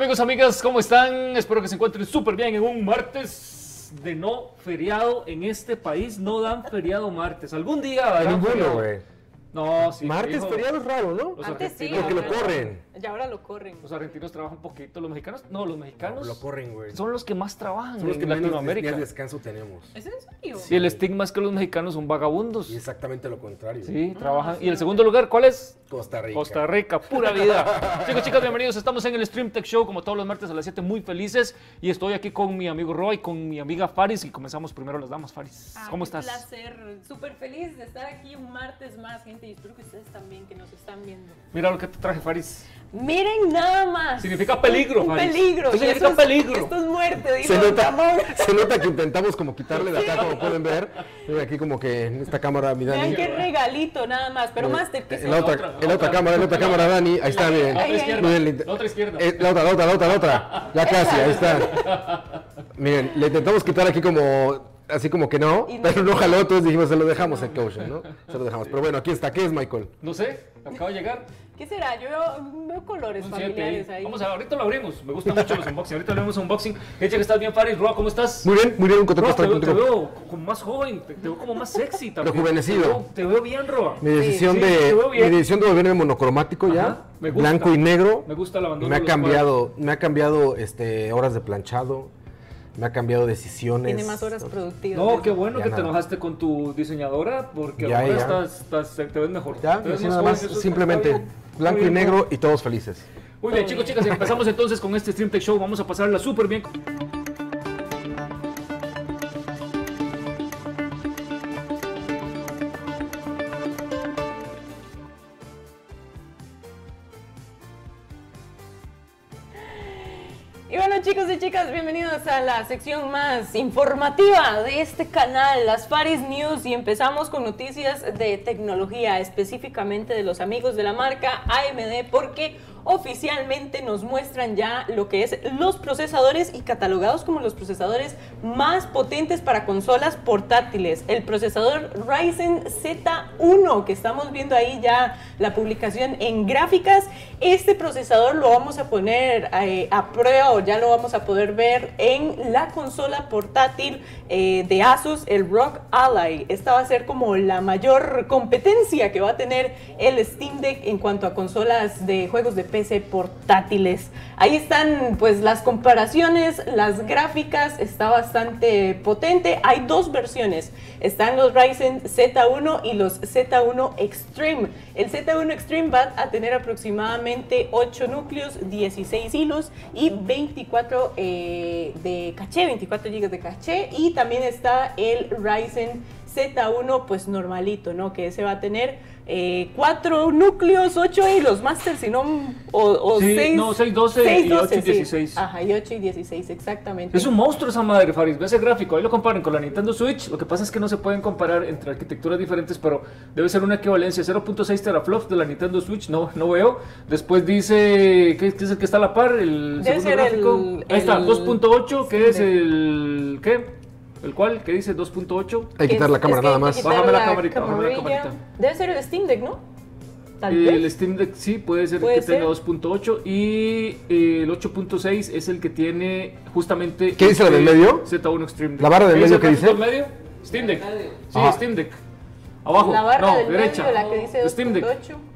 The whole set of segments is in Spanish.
Amigos, amigas, ¿cómo están? Espero que se encuentren súper bien en un martes de no feriado. En este país no dan feriado martes. Algún día darán feriado. Güey. No, sí. Martes fijo. feriado es raro, ¿no? Los Antes sí, argentinos- Porque lo ahora no. corren. Y ahora lo corren. Los argentinos trabajan un poquito. Los mexicanos, no, los mexicanos Lo corren, güey. son los que más trabajan Son los que en menos Latinoamérica. días de descanso tenemos. ¿Es en serio? Y el estigma es que los mexicanos son vagabundos. Y exactamente lo contrario. Sí, trabajan. ¿Y el segundo lugar cuál es? Costa Rica. Costa Rica, pura vida. Chicos, chicas, bienvenidos. Estamos en el Stream Tech Show, como todos los martes a las 7, muy felices. Y estoy aquí con mi amigo Roy, con mi amiga Faris. Y comenzamos primero las damas, Faris. ¿Cómo estás? Un placer, súper feliz de estar aquí un martes más, gente. Y espero que ustedes también, que nos están viendo. Mira lo que te traje, Faris. Miren nada más. Significa peligro, Un Faris. peligro. ¿Qué Y significa esto es- peligro? Esto es muerte, dijo Se nota, Ramón. se nota que intentamos como quitarle de acá, como pueden ver. Mira, aquí como que en esta cámara, mi Vean Dani. qué regalito, nada más. Pero Master, ¿qué es En la esto? otra cámara, Dani. Ahí está, miren. La otra Ahí, izquierda. Miren, La otra izquierda. La otra. Ya casi, ahí está. Miren, le intentamos quitar aquí como, así como que no, Y no. pero no jaló, entonces dijimos, se lo dejamos al coach, ¿no? Se lo dejamos. Pero bueno, aquí está. ¿Qué es, Michael? No sé, acaba de llegar. ¿Qué será? Yo veo colores Un 7 familiares ahí. Vamos a ahorita lo abrimos. Me gustan mucho los unboxing. Ahorita abrimos un unboxing. Echa que estás bien, Faris. Roa, ¿cómo estás? Muy bien, un contento Roa, estar te contigo. veo como más joven, te veo como más sexy también. Rejuvenecido. Te veo bien, Roa. Mi decisión, Sí, te veo bien. mi decisión de volverme monocromático ya, Ajá, me gusta. blanco y negro, Me gusta el abandono me ha de los cambiado horas de planchado, me ha cambiado decisiones. Tiene más horas productivas. No, qué bueno Ya que te nada. enojaste con tu diseñadora porque Ya, ahora ya. te ves mejor. Ya, Te ves así más nada joven, más, eso está simplemente bien. blanco Muy y bien, negro y todos felices. Muy bien, chicos, chicas, empezamos entonces con este Stream Tech Show. Vamos a pasarla súper bien. Y bueno, chicos y chicas, bienvenidos a la sección más informativa de este canal, las Faris News, y empezamos con noticias de tecnología, específicamente de los amigos de la marca AMD, porque oficialmente nos muestran ya lo que es los procesadores y catalogados como los procesadores más potentes para consolas portátiles. El procesador Ryzen Z1, que estamos viendo ahí ya la publicación en gráficas. Este procesador lo vamos a poner a prueba, o ya lo vamos a poder ver en la consola portátil de Asus, el ROG Ally. Esta va a ser como la mayor competencia que va a tener el Steam Deck en cuanto a consolas de juegos de PC portátiles. Ahí están pues las comparaciones, las gráficas, está bastante potente. Hay dos versiones, están los Ryzen Z1 y los Z1 Extreme. El Z1 Extreme va a tener aproximadamente 8 núcleos, 16 hilos y 24 de caché, 24 GB de caché. Y también está el Ryzen Z1 pues normalito, ¿no? Que ese va a tener 4 núcleos, 8 hilos, Master, si no, o Sí, 6, no, 6, 12 y 8 y 16. Ajá, y 8 y 16, exactamente. Es un monstruo esa madre, Faris. Ve ese gráfico. Ahí lo comparan con la Nintendo Switch. Lo que pasa es que no se pueden comparar entre arquitecturas diferentes, pero debe ser una equivalencia. 0.6 teraflops de la Nintendo Switch. No veo. Después dice, ¿qué es el que está a la par? El Debe segundo ser gráfico. Ahí está, el- 2.8, que es sí. el... ¿Qué? ¿El cuál? ¿Qué dice 2.8? Hay que quitar la cámara que nada hay que más. quitar Bájame la camarita, bájame la camarilla. camarita. Debe ser el Steam Deck, ¿no? Tal El vez. Steam Deck sí, puede ser Puede que tenga ser. 2.8 y el 8.6 es el que tiene justamente... ¿Qué dice la del medio? Z1 Extreme. ¿La barra del medio qué el dice? gráfico del medio? Steam Deck. Sí, Ajá. Steam Deck. Abajo. La barra no, del derecha. medio, la que dice Steam Deck. 2.8.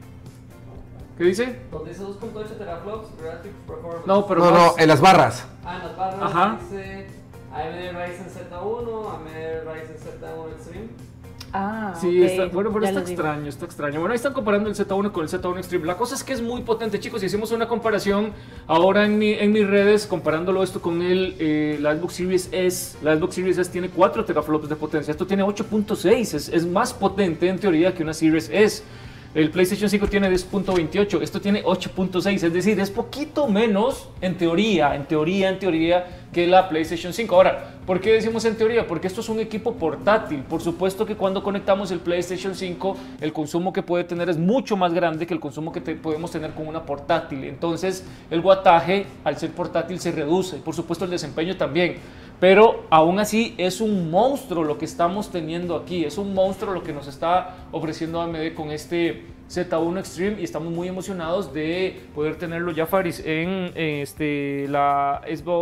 ¿Qué dice? Donde dice 2.8 teraflops, graphics performance. No, pero No, más- no, en las barras. En las barras Ajá. dice AMD Ryzen Z1, AMD Ryzen Z1 Extreme. Ah, Sí, ok, está, bueno, pero ya está les digo. extraño, está extraño. Bueno, ahí están comparando el Z1 con el Z1 Extreme. La cosa es que es muy potente, chicos. Y hicimos una comparación ahora en mis redes, comparándolo esto con la Xbox Series S. La Xbox Series S tiene 4 teraflops de potencia. Esto tiene 8.6. Es más potente en teoría que una Series S. El PlayStation 5 tiene 10.28, esto tiene 8.6, es decir, es poquito menos en teoría, que la PlayStation 5. Ahora, ¿por qué decimos en teoría? Porque esto es un equipo portátil. Por supuesto que cuando conectamos el PlayStation 5, el consumo que puede tener es mucho más grande que el consumo que podemos tener con una portátil. Entonces, el wattaje, al ser portátil, se reduce. Por supuesto, el desempeño también. Pero aún así es un monstruo lo que estamos teniendo aquí, es un monstruo lo que nos está ofreciendo AMD con este Z1 Extreme y estamos muy emocionados de poder tenerlo ya, Faris, en la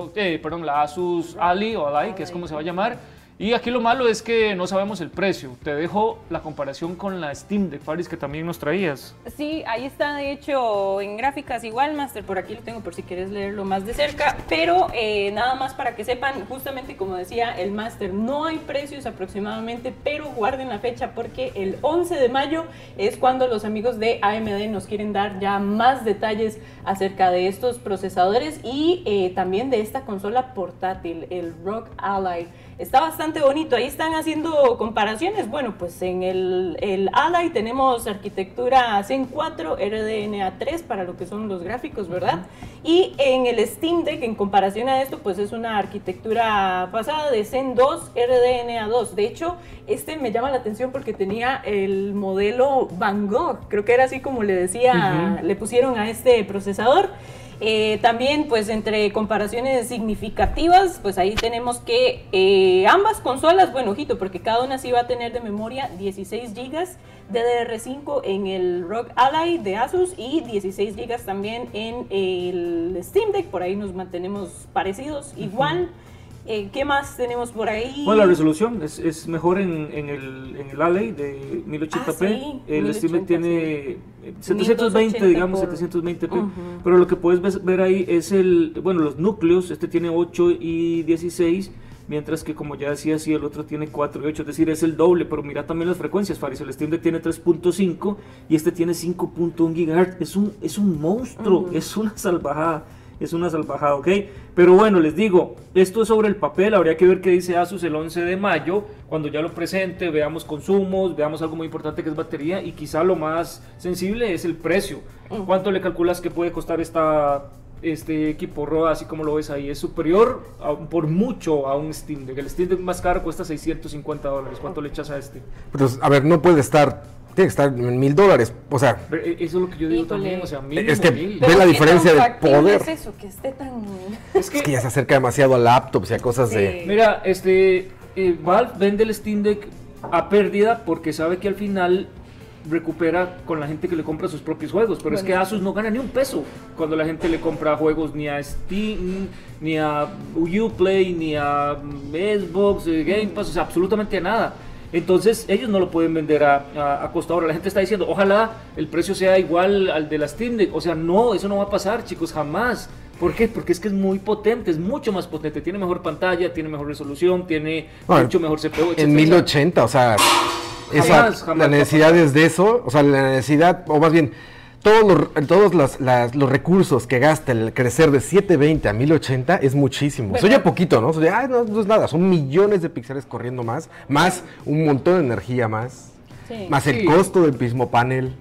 Asus Ally o Ally, que es como se va a llamar. Y aquí lo malo es que no sabemos el precio. Te dejo la comparación con la Steam Deck, Faris, que también nos traías. Sí, ahí está, de hecho, en gráficas igual, Master, por aquí lo tengo por si quieres leerlo más de cerca, pero nada más para que sepan, justamente como decía el Master, no hay precios aproximadamente, pero guarden la fecha porque el 11 de mayo es cuando los amigos de AMD nos quieren dar ya más detalles acerca de estos procesadores y también de esta consola portátil, el ROG Ally. Está bastante bonito, ahí están haciendo comparaciones. Bueno, pues en el Ally tenemos arquitectura Zen 4, RDNA 3 para lo que son los gráficos, ¿verdad? Y en el Steam Deck, en comparación a esto, pues es una arquitectura basada de Zen 2, RDNA 2. De hecho, me llama la atención porque tenía el modelo Van Gogh, creo que era así como le decía, le pusieron a este procesador. También, pues entre comparaciones significativas, pues ahí tenemos que ambas consolas, bueno, ojito, porque cada una sí va a tener de memoria 16 GB DDR5 en el ROG Ally de Asus y 16 GB también en el Steam Deck, por ahí nos mantenemos parecidos, igual. ¿Qué más tenemos por ahí? Bueno, la resolución es mejor en el Ally de 1080p. Sí, el Steam Deck tiene 720, 1280 digamos, por... 720p. Pero lo que puedes ver ahí es los núcleos. Este tiene 8 y 16, mientras que, como ya decía, sí, el otro tiene 4 y 8, es decir, es el doble. Pero mira también las frecuencias, Faris. El Steam Deck tiene 3.5 y este tiene 5.1 GHz. Es un monstruo, es una salvajada. Es una salvajada, ¿ok? Pero bueno, les digo, esto es sobre el papel, habría que ver qué dice Asus el 11 de mayo, cuando ya lo presente, veamos consumos, veamos algo muy importante que es batería y quizá lo más sensible es el precio. ¿Cuánto le calculas que puede costar este equipo ROG, así como lo ves ahí? Es superior por mucho a un Steam Deck. El Steam Deck más caro cuesta $650. ¿Cuánto le echas a este? Pues, a ver, no puede estar... Tiene que estar en $1000, o sea... Pero eso es lo que yo digo también, o sea, mínimo es que 1000. ve la diferencia de poder. ¿Qué es eso? Que esté tan... Es que ya se acerca demasiado a laptops y a cosas de... Mira, Valve vende el Steam Deck a pérdida porque sabe que al final recupera con la gente que le compra sus propios juegos, pero es que Asus no gana ni un peso cuando la gente le compra juegos ni a Steam, ni a Uplay, ni a Xbox, Game Pass, o sea, absolutamente nada. Entonces ellos no lo pueden vender a costo. Ahora la gente está diciendo, ojalá el precio sea igual al de la Steam Deck. O sea, no, eso no va a pasar, chicos, jamás. ¿Por qué? Porque es que es muy potente, es mucho más potente. Tiene mejor pantalla, tiene mejor resolución, tiene mucho mejor CPU, etc. En 1080, o sea, jamás la necesidad es de eso. O sea, la necesidad, o más bien, todos los recursos que gasta el crecer de 720 a 1080 es muchísimo. Eso ya poquito, ¿no? O sea, no es nada, son millones de píxeles corriendo más un montón de energía más el costo del mismo panel.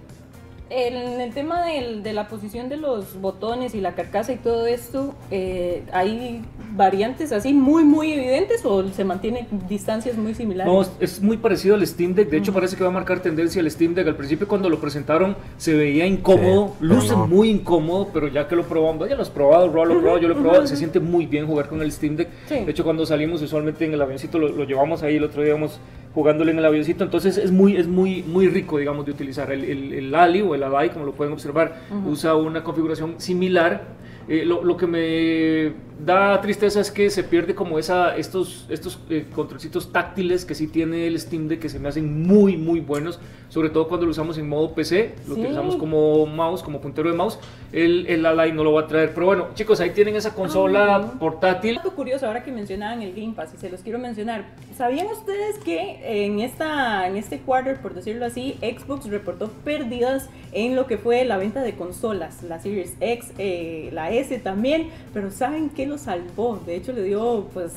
En el tema de la posición de los botones y la carcasa y todo esto, ¿hay variantes así muy evidentes o se mantienen distancias muy similares? No, es muy parecido al Steam Deck. De hecho, parece que va a marcar tendencia el Steam Deck. Al principio, cuando lo presentaron, se veía incómodo, luce muy incómodo, pero ya que lo probamos, ya lo has probado, yo lo he probado, se siente muy bien jugar con el Steam Deck. De hecho, cuando salimos usualmente en el avioncito, lo llevamos ahí, el otro día íbamos jugándole en el avioncito, entonces es muy rico, digamos, de utilizar. El Ally o el Ally, como lo pueden observar, usa una configuración similar. Lo que me da tristeza es que se pierde como estos controlcitos táctiles que sí tiene el Steam Deck, que se me hacen muy buenos, sobre todo cuando lo usamos en modo PC, lo utilizamos como mouse, como puntero de mouse. El Ally no lo va a traer, pero bueno, chicos, ahí tienen esa consola portátil. Algo curioso ahora que mencionaban el Game Pass y se los quiero mencionar. ¿Sabían ustedes que en este quarter, por decirlo así, Xbox reportó pérdidas en lo que fue la venta de consolas, la Series X, la S también, pero ¿saben qué lo salvó? De hecho le dio, pues,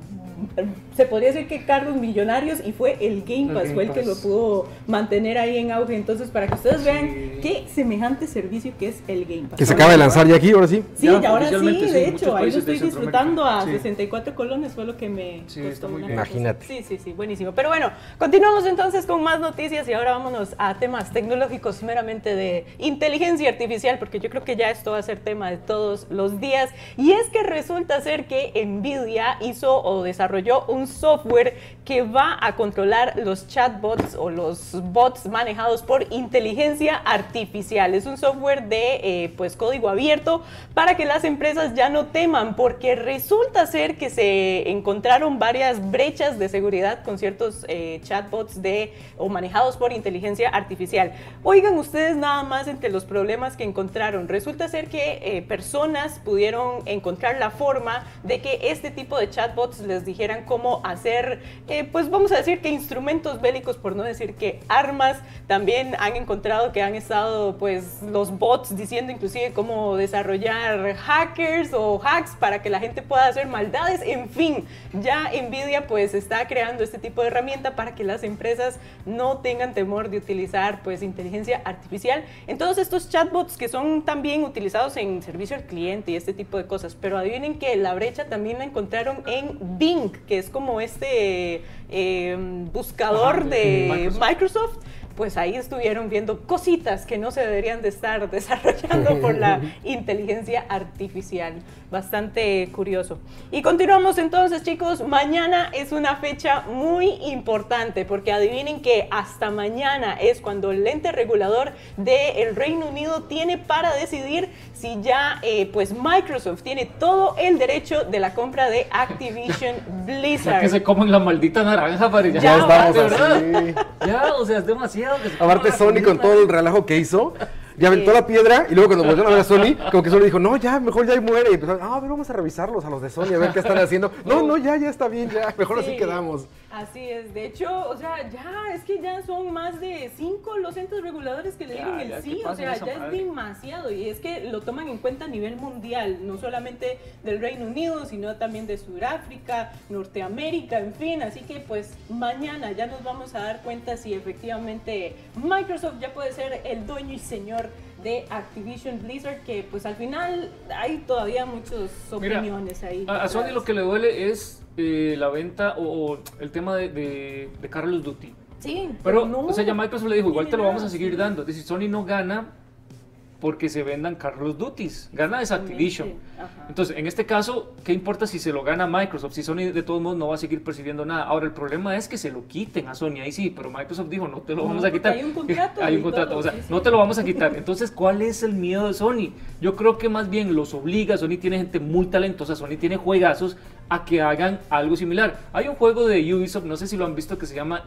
se podría decir que cargos millonarios y fue el Game Pass, fue el que lo pudo mantener ahí en auge. Entonces, para que ustedes vean qué semejante servicio que es el Game Pass. Que se acaba de lanzar ya aquí, ahora sí. Sí, ya, ahora sí, de hecho, ahí lo países estoy disfrutando a 64 colones, fue lo que me costó una cosa. Imagínate. Sí, buenísimo. Pero bueno, continuamos entonces con más noticias y ahora vámonos a temas tecnológicos meramente de inteligencia artificial, porque yo creo que ya esto va a ser tema de todos los días. Y es que resulta ser que Nvidia hizo o desarrolló un software que va a controlar los chatbots o los bots manejados por inteligencia artificial. Es un software de pues código abierto para que las empresas ya no teman, porque resulta ser que se encontraron varias brechas de seguridad con ciertos chatbots o manejados por inteligencia artificial. Oigan ustedes nada más entre los problemas que encontraron. Resulta ser que personas pudieron encontrar la forma de que este tipo de chatbots les dijeran cómo hacer, pues vamos a decir que instrumentos bélicos, por no decir que armas. También han encontrado que han estado pues los bots diciendo inclusive cómo desarrollar hackers o hacks para que la gente pueda hacer maldades. En fin, ya Nvidia pues está creando este tipo de herramienta para que las empresas no tengan temor de utilizar pues inteligencia artificial en todos estos chatbots que son también utilizados en servicio al cliente y este tipo de cosas. Pero adivinen que la brecha también la encontraron en Bing, que es como este buscador de Microsoft. Pues ahí estuvieron viendo cositas que no se deberían de estar desarrollando por la inteligencia artificial. Bastante curioso. Y continuamos entonces, chicos. Mañana es una fecha muy importante porque adivinen que hasta mañana es cuando el ente regulador del Reino Unido tiene para decidir si ya pues Microsoft tiene todo el derecho de la compra de Activision Blizzard. Ya que se comen la maldita naranja, para ya estamos así. Ya, o sea, es demasiado. Aparte Sony con todo el relajo que hizo, ya aventó la piedra y luego cuando volvieron a ver a Sony, como que Sony dijo, no, ya, mejor ya muere. Y empezaron, a ver, vamos a revisarlos a los de Sony, a ver qué están haciendo. No, ya está bien, ya, mejor así quedamos. Así es, de hecho, o sea, ya, es que ya son más de 5 los entes reguladores que le dieron el sí, o sea, ya es demasiado, y es que lo toman en cuenta a nivel mundial, no solamente del Reino Unido, sino también de Sudáfrica, Norteamérica, en fin, así que pues mañana ya nos vamos a dar cuenta si efectivamente Microsoft ya puede ser el dueño y señor de Activision Blizzard, que pues al final hay todavía muchas opiniones ahí. A Sony lo que le duele es la venta o el tema de Call of Duty. Sí, pero no, o sea, ya Microsoft le dijo, igual te lo vamos a seguir dando. Es decir, Sony no gana porque se vendan Call of Duty, gana es Activision. Entonces, en este caso, ¿qué importa si se lo gana Microsoft? Si Sony de todos modos no va a seguir percibiendo nada. Ahora, el problema es que se lo quiten a Sony, ahí sí, pero Microsoft dijo, no te lo vamos a quitar. Hay un contrato. Hay un contrato, o sea, no te lo vamos a quitar. Entonces, ¿cuál es el miedo de Sony? Yo creo que más bien los obliga, Sony tiene gente muy talentosa, Sony tiene juegazos, a que hagan algo similar. Hay un juego de Ubisoft, no sé si lo han visto, que se llama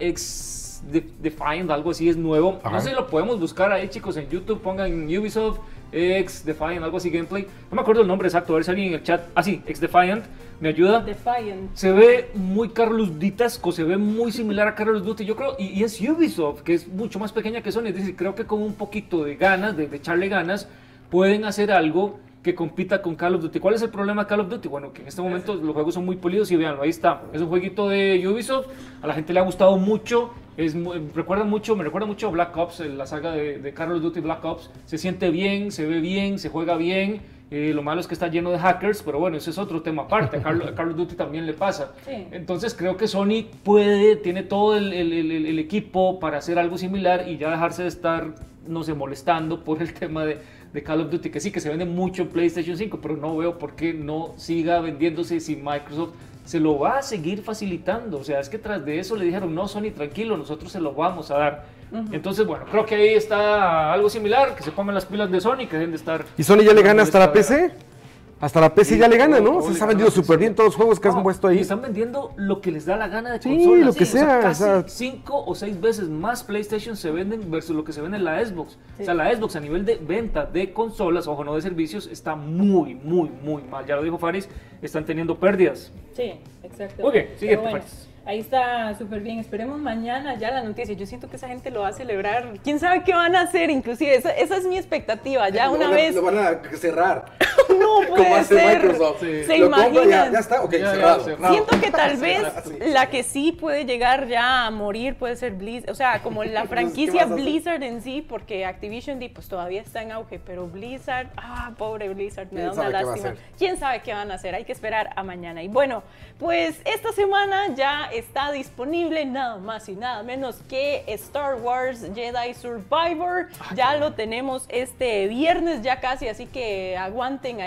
X-Defiant, algo así, es nuevo. No sé si lo podemos buscar ahí, chicos, en YouTube, pongan Ubisoft X-Defiant, algo así, gameplay. No me acuerdo el nombre exacto, a ver si alguien en el chat. Ah, sí, X-Defiant, ¿me ayuda? Defiant. Se ve muy Carlos Dutasco, se ve muy similar a Carlos Duty, yo creo, y es Ubisoft, que es mucho más pequeña que Sony. Es decir, creo que con un poquito de ganas, de echarle ganas, pueden hacer algo que compita con Call of Duty. ¿Cuál es el problema de Call of Duty? Bueno, que en este momento los juegos son muy polidos y véanlo, ahí está. Es un jueguito de Ubisoft, a la gente le ha gustado mucho, me recuerda mucho a Black Ops, la saga de Call of Duty Black Ops. Se siente bien, se ve bien, se juega bien. Lo malo es que está lleno de hackers, pero bueno, ese es otro tema aparte. A Call of Duty también le pasa. Sí. Entonces creo que Sony tiene todo el equipo para hacer algo similar y ya dejarse de estar, no sé, molestando por el tema de Call of Duty, que sí, que se vende mucho en PlayStation 5, pero no veo por qué no siga vendiéndose si Microsoft se lo va a seguir facilitando. O sea, es que tras de eso le dijeron, no, Sony, tranquilo, nosotros se lo vamos a dar. Entonces, bueno, creo que ahí está algo similar, que se pongan las pilas de Sony, que deben de estar... ¿Y Sony ya le gana hasta la PC? Hasta la PC ya le gana, ¿no? Se han vendido súper bien todos los juegos que han puesto ahí. Están vendiendo lo que les da la gana de consola. Sí, lo que sea. Casi 5 o 6 veces más PlayStation se venden versus lo que se vende en la Xbox. Sí. O sea, la Xbox a nivel de venta de consolas, ojo, no de servicios, está muy mal. Ya lo dijo Faris, están teniendo pérdidas. Sí, exacto. Ok, siguiente, Faris. Ahí está súper bien. Esperemos mañana ya la noticia. Yo siento que esa gente lo va a celebrar. ¿Quién sabe qué van a hacer? Inclusive, esa es mi expectativa. Ya una vez... Lo van a cerrar. No puede como hace ser. Microsoft. Sí. ¿Se imaginan? Ya está, ok, cerrado. Siento que tal vez la que sí puede llegar ya a morir puede ser Blizzard. O sea, como la franquicia Blizzard en sí, porque Activision pues todavía está en auge, pero Blizzard, pobre Blizzard, me da una lástima. ¿Quién sabe qué van a hacer? Hay que esperar a mañana. Y bueno, pues esta semana ya está disponible nada más y nada menos que Star Wars Jedi Survivor. Ya lo tenemos este viernes ya casi, así que aguanten ahí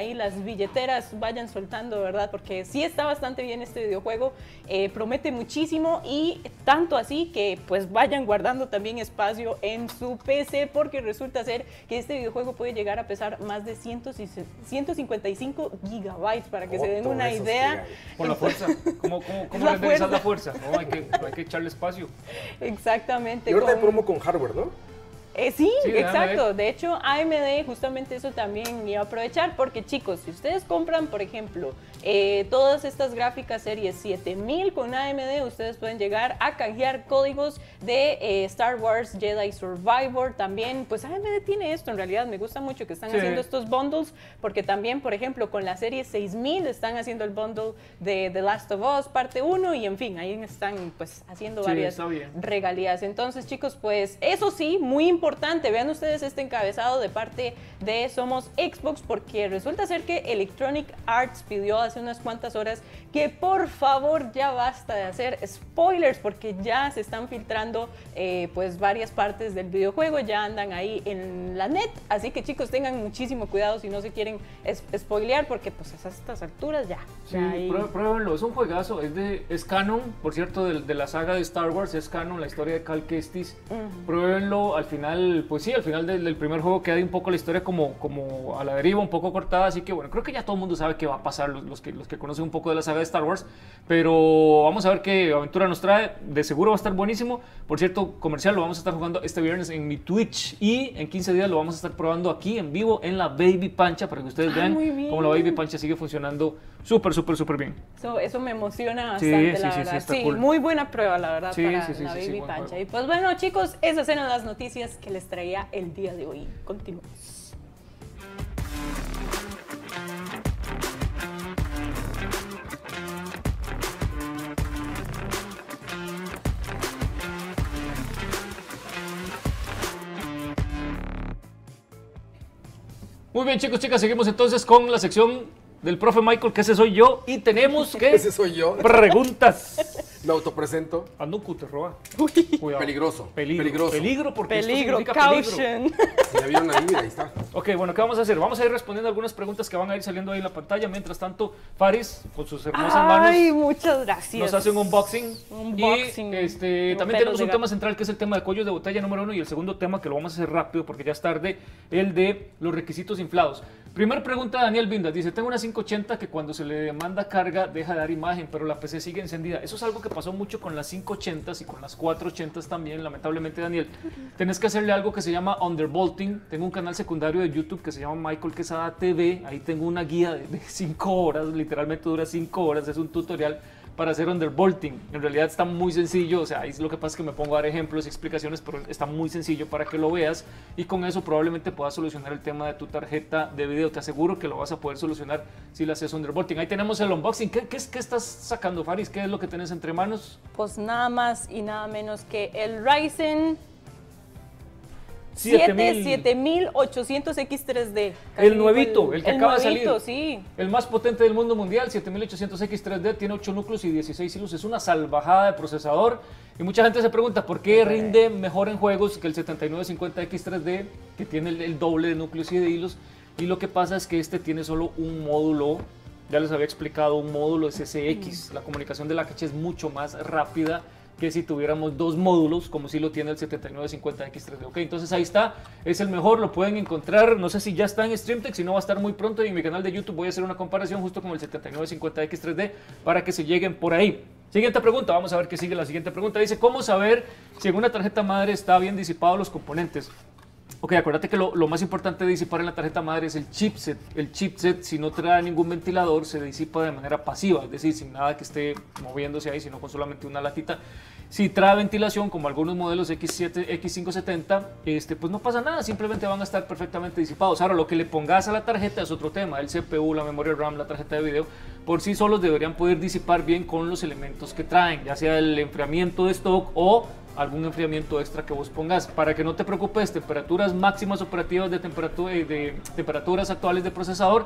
ahí las billeteras vayan soltando, ¿verdad? Porque sí está bastante bien este videojuego, promete muchísimo y tanto así que pues vayan guardando también espacio en su PC, porque resulta ser que este videojuego puede llegar a pesar más de 155 gigabytes, para que se den una idea. Con la fuerza, ¿cómo renderizar la fuerza? No, hay que echarle espacio. Exactamente. Y ahorita hay promo con hardware, ¿no? Sí, exacto. De hecho, AMD justamente eso también iba a aprovechar, porque chicos, si ustedes compran, por ejemplo, todas estas gráficas series 7000 con AMD, ustedes pueden llegar a canjear códigos de Star Wars Jedi Survivor. También, pues AMD tiene esto, en realidad me gusta mucho que están haciendo estos bundles, porque también, por ejemplo, con la serie 6000 están haciendo el bundle de The Last of Us parte 1 y en fin, ahí están pues haciendo varias regalías. Entonces, chicos, pues eso sí, muy importante. Vean ustedes este encabezado de parte de Somos Xbox, porque resulta ser que Electronic Arts pidió hace unas cuantas horas que por favor ya basta de hacer spoilers, porque ya se están filtrando pues varias partes del videojuego, ya andan ahí en la net, así que chicos tengan muchísimo cuidado si no se quieren spoilear, porque pues a estas alturas ya. Sí, pruébenlo, es un juegazo, es canon, por cierto, de la saga de Star Wars, es canon la historia de Cal Kestis. Pruébenlo, al final, pues sí, al final del primer juego queda un poco la historia como a la deriva, un poco cortada, así que bueno, creo que ya todo el mundo sabe qué va a pasar, los que conocen un poco de la saga de Star Wars, pero vamos a ver qué aventura nos trae, de seguro va a estar buenísimo. Por cierto, comercial, lo vamos a estar jugando este viernes en mi Twitch y en 15 días lo vamos a estar probando aquí en vivo en la Baby Pancha, para que ustedes vean cómo la Baby Pancha sigue funcionando súper bien. Eso me emociona bastante, la verdad. Sí, cool. Muy buena prueba, la verdad, para la Baby Pancha. Y pues bueno, chicos, esas eran las noticias que les traía el día de hoy. Continuamos. Muy bien, chicos, chicas, seguimos entonces con la sección del profe Michael, que ese soy yo, y tenemos que... Ese soy yo. Preguntas. Me autopresento. Ando te roba. Cuidado. Peligroso. Peligro porque peligro, esto significa caution. Si la vieron ahí, ahí está. Ok, bueno, ¿qué vamos a hacer? Vamos a ir respondiendo algunas preguntas que van a ir saliendo ahí en la pantalla. Mientras tanto, Faris, con sus hermosas manos... Ay, muchas gracias. Nos hace un unboxing. Y también tenemos un tema central, que es el tema de cuellos de botella número 1, y el segundo tema, que lo vamos a hacer rápido porque ya es tarde, el de los requisitos inflados. Primer pregunta de Daniel Vindas, dice: tengo una 580 que cuando se le demanda carga deja de dar imagen, pero la PC sigue encendida. Eso es algo que pasó mucho con las 580s y con las 480s también, lamentablemente, Daniel. Tenés que hacerle algo que se llama undervolting. Tengo un canal secundario de YouTube que se llama Michael Quesada TV, ahí tengo una guía de 5 horas, literalmente dura 5 horas, es un tutorial para hacer undervolting. En realidad está muy sencillo, o sea, ahí lo que pasa es que me pongo a dar ejemplos y explicaciones, pero está muy sencillo para que lo veas, y con eso probablemente puedas solucionar el tema de tu tarjeta de video. Te aseguro que lo vas a poder solucionar si le haces undervolting. Ahí tenemos el unboxing. ¿Qué estás sacando, Faris? ¿Qué es lo que tenés entre manos? Pues nada más y nada menos que el Ryzen 7800X3D. El nuevito, el que acaba de salir. Sí. El más potente del mundo mundial, 7800X3D, tiene 8 núcleos y 16 hilos. Es una salvajada de procesador. Y mucha gente se pregunta por qué rinde mejor en juegos que el 7950X3D, que tiene el doble de núcleos y de hilos. Y lo que pasa es que este tiene solo un módulo. Ya les había explicado, un módulo SSX. La comunicación de la caché es mucho más rápida que si tuviéramos 2 módulos, como si lo tiene el 7950X3D. Ok, entonces ahí está, es el mejor, lo pueden encontrar. No sé si ya está en StreamTech, si no va a estar muy pronto, y en mi canal de YouTube voy a hacer una comparación justo con el 7950X3D para que se lleguen por ahí. Siguiente pregunta, vamos a ver qué sigue la siguiente pregunta. Dice: ¿cómo saber si en una tarjeta madre está bien disipados los componentes? Ok, acuérdate que lo más importante de disipar en la tarjeta madre es el chipset. El chipset, si no trae ningún ventilador, se disipa de manera pasiva, es decir, sin nada que esté moviéndose ahí, sino con solamente una latita. Si trae ventilación, como algunos modelos X7, X570, pues no pasa nada, simplemente van a estar perfectamente disipados. Ahora, lo que le pongas a la tarjeta es otro tema. El CPU, la memoria RAM, la tarjeta de video, por sí solos deberían poder disipar bien con los elementos que traen, ya sea el enfriamiento de stock o algún enfriamiento extra que vos pongas. Para que no te preocupes, temperaturas máximas operativas de temperaturas actuales de procesador,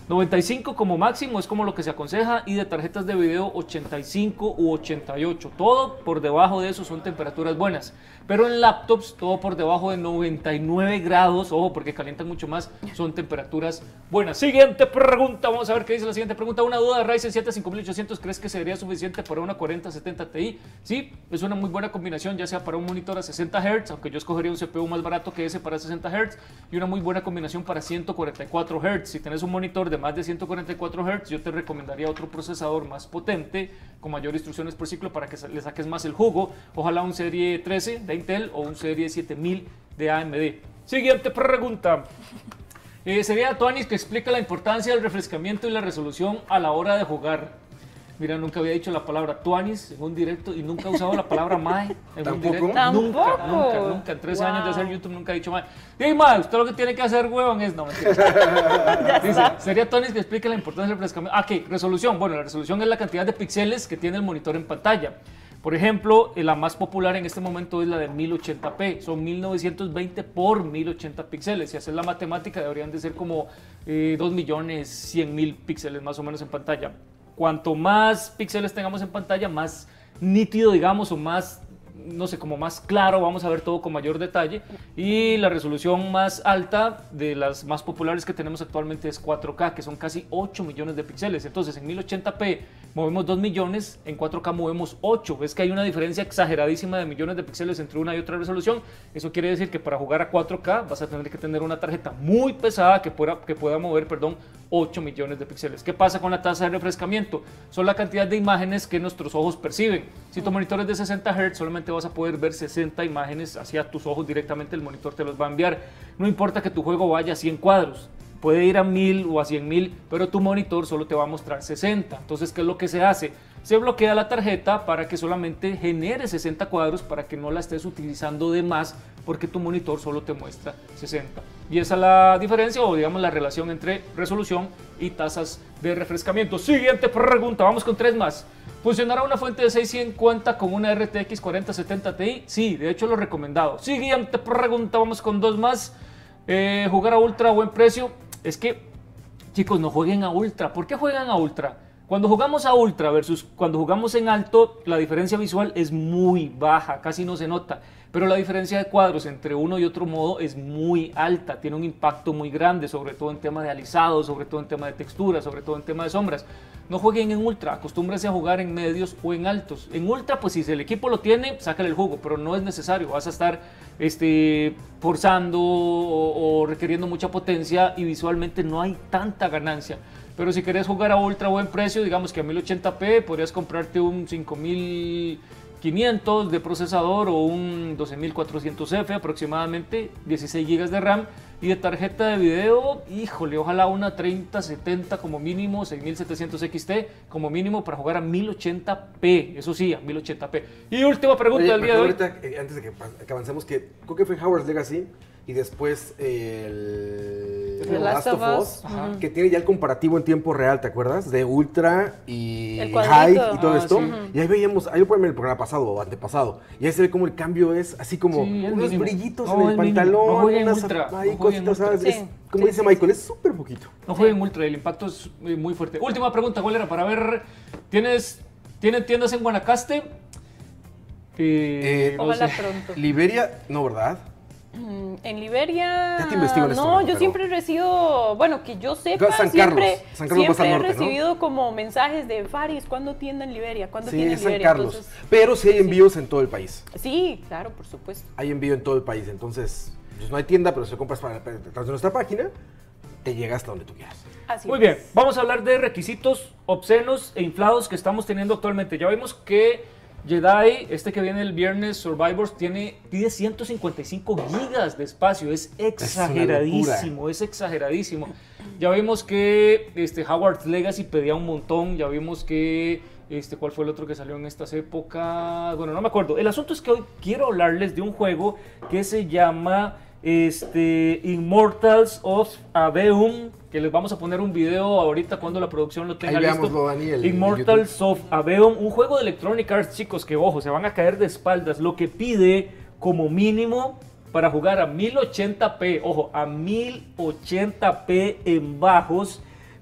95 como máximo es como lo que se aconseja, y de tarjetas de video 85 u 88. Todo por debajo de eso son temperaturas buenas. Pero en laptops, todo por debajo de 99 grados, ojo, porque calientan mucho más, son temperaturas buenas. Siguiente pregunta, vamos a ver qué dice la siguiente pregunta. Una duda de Ryzen 7 5800, ¿crees que sería suficiente para una 4070 Ti? Sí, es una muy buena combinación, ya sea para un monitor a 60 Hz, aunque yo escogería un CPU más barato que ese para 60 Hz, y una muy buena combinación para 144 Hz. Si tenés un monitor de más de 144 Hz, yo te recomendaría otro procesador más potente, con mayor instrucciones por ciclo, para que le saques más el jugo. Ojalá un serie 13 de Intel o un serie 7000 de AMD. Siguiente pregunta. Sería Tuanis, que explica la importancia del refrescamiento y la resolución a la hora de jugar. Mira, nunca había dicho la palabra Tuanis en un directo y nunca he usado la palabra Mae en un directo. Nunca. En 13 años de hacer YouTube nunca he dicho Mae. Dime, Mae, usted lo que tiene que hacer, huevón, es... No, mentira. Dice, sería Tuanis que explique la importancia del refrescamiento. ¿Qué? Resolución. Bueno, la resolución es la cantidad de píxeles que tiene el monitor en pantalla. Por ejemplo, la más popular en este momento es la de 1080p. Son 1920 por 1080 píxeles. Si haces la matemática, deberían de ser como 2.100.000 píxeles más o menos en pantalla. Cuanto más píxeles tengamos en pantalla, más nítido, digamos, o más, no sé, como más claro, vamos a ver todo con mayor detalle. Y la resolución más alta, de las más populares que tenemos actualmente, es 4K, que son casi 8 millones de píxeles. Entonces, en 1080p movemos 2 millones, en 4K movemos 8. Ves que hay una diferencia exageradísima de millones de píxeles entre una y otra resolución. Eso quiere decir que para jugar a 4K vas a tener que tener una tarjeta muy pesada que pueda mover, 8 millones de píxeles. ¿Qué pasa con la tasa de refrescamiento? Son la cantidad de imágenes que nuestros ojos perciben. Si tu monitor es de 60 Hz, solamente vas a poder ver 60 imágenes hacia tus ojos directamente, el monitor te los va a enviar. No importa que tu juego vaya a 100 cuadros, puede ir a 1000 o a 100.000, pero tu monitor solo te va a mostrar 60. Entonces, ¿qué es lo que se hace? Se bloquea la tarjeta para que solamente genere 60 cuadros, para que no la estés utilizando de más, porque tu monitor solo te muestra 60. Y esa es la diferencia, o digamos la relación entre resolución y tasas de refrescamiento. Siguiente pregunta, vamos con 3 más. ¿Funcionará una fuente de 650 con una RTX 4070 Ti? Sí, de hecho lo recomendado. Siguiente pregunta, vamos con 2 más. ¿Jugar a ultra a buen precio? Es que, chicos, no jueguen a ultra. ¿Por qué juegan a ultra? Cuando jugamos a ultra versus cuando jugamos en alto, la diferencia visual es muy baja, casi no se nota. Pero la diferencia de cuadros entre uno y otro modo es muy alta, tiene un impacto muy grande, sobre todo en tema de alisado, sobre todo en tema de textura, sobre todo en tema de sombras. No jueguen en ultra, acostúmbrense a jugar en medios o en altos. En ultra, pues si el equipo lo tiene, sácale el jugo, pero no es necesario. Vas a estar forzando o requiriendo mucha potencia y visualmente no hay tanta ganancia. Pero si querés jugar a ultra buen precio, digamos que a 1080p, podrías comprarte un 5500 de procesador o un 12400F aproximadamente, 16 GB de RAM, y de tarjeta de video, híjole, ojalá una 3070 como mínimo, 6700 XT como mínimo, para jugar a 1080p, eso sí, a 1080p. Y última pregunta del día de hoy. Ahorita, antes de que avancemos, que creo que fue Hogwarts Legacy y después The Last of Us, que tiene ya el comparativo en tiempo real, ¿te acuerdas? De Ultra y High y todo esto. Sí. Y ahí veíamos, ahí lo pueden ver el programa pasado o antepasado, y ahí se ve como el cambio es así como unos brillitos en el pantalón, unas cositas, ¿sabes? Como dice Michael, es súper poquito. No jueguen Ultra, el impacto es muy fuerte. Última pregunta, ¿cuál era? Para ver, ¿tienen tiendas en Guanacaste? Ojalá pronto. Liberia, no, ¿verdad? En Liberia, ya te investigo no, yo siempre he recibido, bueno, que yo sepa, San Carlos siempre he norte, recibido, ¿no? Como mensajes de Faris, ¿cuándo tienda en Liberia? ¿Cuándo sí, tienda en Liberia? San Carlos. Entonces, pero sí hay envíos en todo el país. Sí, claro, por supuesto. Hay envío en todo el país, entonces pues no hay tienda, pero si lo compras a través de nuestra página, te llega hasta donde tú quieras. Así Muy bien, vamos a hablar de requisitos obscenos e inflados que estamos teniendo actualmente. Ya vimos que Jedi, que viene el viernes, Survivors, pide 155 gigas de espacio. Es exageradísimo, es exageradísimo. Ya vimos que Hogwarts Legacy pedía un montón. Ya vimos que ¿cuál fue el otro que salió en estas épocas? Bueno, no me acuerdo. El asunto es que hoy quiero hablarles de un juego que se llama Immortals of Aveum, que les vamos a poner un video ahorita cuando la producción lo tenga listo. Daniel, Immortals of Aveum, un juego de Electronic Arts, chicos, que ojo, se van a caer de espaldas. Lo que pide como mínimo para jugar a 1080p, ojo, a 1080p en bajos,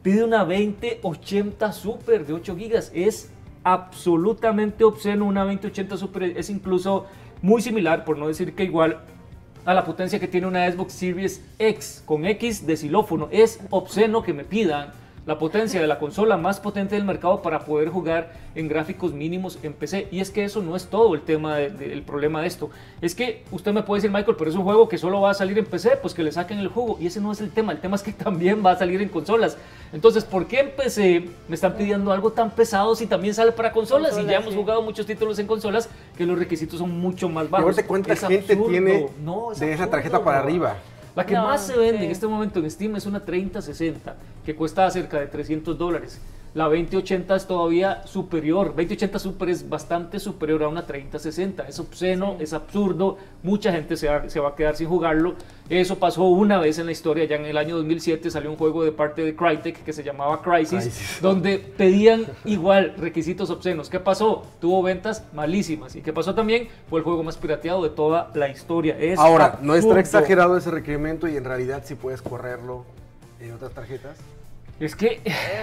pide una 2080 Super de 8 GB. Es absolutamente obsceno. Una 2080 Super es incluso muy similar, por no decir que igual, a la potencia que tiene una Xbox Series X con X de xilófono. Es obsceno que me pidan la potencia de la consola más potente del mercado para poder jugar en gráficos mínimos en PC. Y es que eso no es todo el problema de esto. Es que usted me puede decir, Michael, pero es un juego que solo va a salir en PC, pues que le saquen el jugo. Y ese no es el tema es que también va a salir en consolas. Entonces, ¿por qué en PC me están pidiendo algo tan pesado si también sale para consolas? Y ya hemos jugado muchos títulos en consolas que los requisitos son mucho más bajos. Y ahorita, ¿cuánta gente tiene de esa tarjeta para arriba? La que más se vende en este momento en Steam es una 3060, que cuesta cerca de $300. La 2080 es todavía superior. 2080 Super es bastante superior a una 3060. Es obsceno, es absurdo. Mucha gente se va a quedar sin jugarlo. Eso pasó una vez en la historia. Ya en el año 2007 salió un juego de parte de Crytek que se llamaba Crysis, donde pedían igual requisitos obscenos. ¿Qué pasó? Tuvo ventas malísimas. ¿Y qué pasó también? Fue el juego más pirateado de toda la historia. Es Ahora, absurdo. ¿no estará exagerado ese requerimiento y en realidad sí puedes correrlo en otras tarjetas? Es que,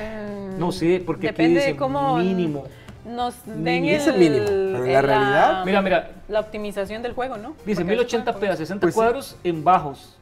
no sé, porque depende aquí dice de cómo mínimo. nos den Es el mínimo, pero en la realidad... Mira, la optimización del juego, ¿no? dice Porque 1080p a 60 Pues sí. cuadros en bajos.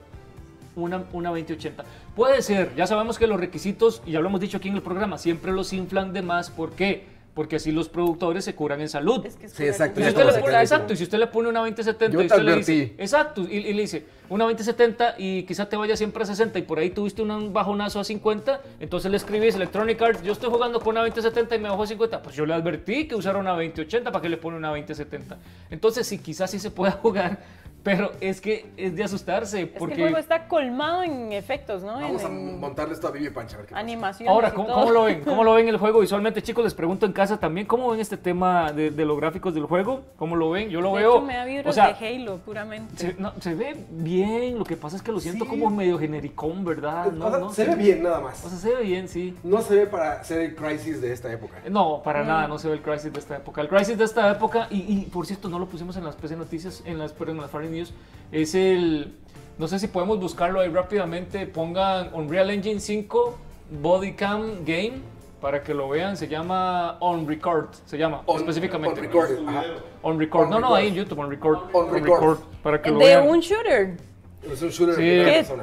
Una 2080. Puede ser, ya sabemos que los requisitos, y ya lo hemos dicho aquí en el programa, siempre los inflan de más. ¿Por qué? Porque así los productores se curan en salud. Es que es Sí, exacto. Y si Ya usted le como pone, se exacto, y si usted le pone una 2070 Yo y te usted le dice, advertí. exacto, y le dice una 2070 y quizá te vaya siempre a 60 y por ahí tuviste un bajonazo a 50, entonces le escribís Electronic Arts, yo estoy jugando con una 2070 y me bajó a 50, pues yo le advertí que usara una 2080 para que le pone una 2070. Entonces sí, quizás sí se pueda jugar, pero es que es de asustarse porque... Es que el juego está colmado en efectos, ¿no? Vamos a en montarle esto a Vivi Pancha, a ver qué pasa. animaciones. Ahora, y ¿cómo, todo. cómo lo ven? ¿Cómo lo ven el juego visualmente? Chicos, les pregunto en casa también, ¿cómo ven este tema de los gráficos del juego? ¿Cómo lo ven? Yo lo De veo... hecho, me da vibras de Halo, puramente. Se ve bien, lo que pasa es que lo siento Sí. como medio genericón, ¿verdad? O sea, se ve bien nada más. O sea, se ve bien, sí. No se ve para ser el Crysis de esta época. No, para nada, no se ve el Crysis de esta época. El Crysis de esta época, y por cierto, no lo pusimos en las PC Noticias, pero en las Far News, es el... No sé si podemos buscarlo ahí rápidamente, pongan Unreal Engine 5 Bodycam Game, para que lo vean, se llama On Record, específicamente. On Record, ajá. On Record, On no, Record. ahí en YouTube, On Record. On Record. Para que lo De vean. un shooter. Es un shooter Sí. de primera Que persona.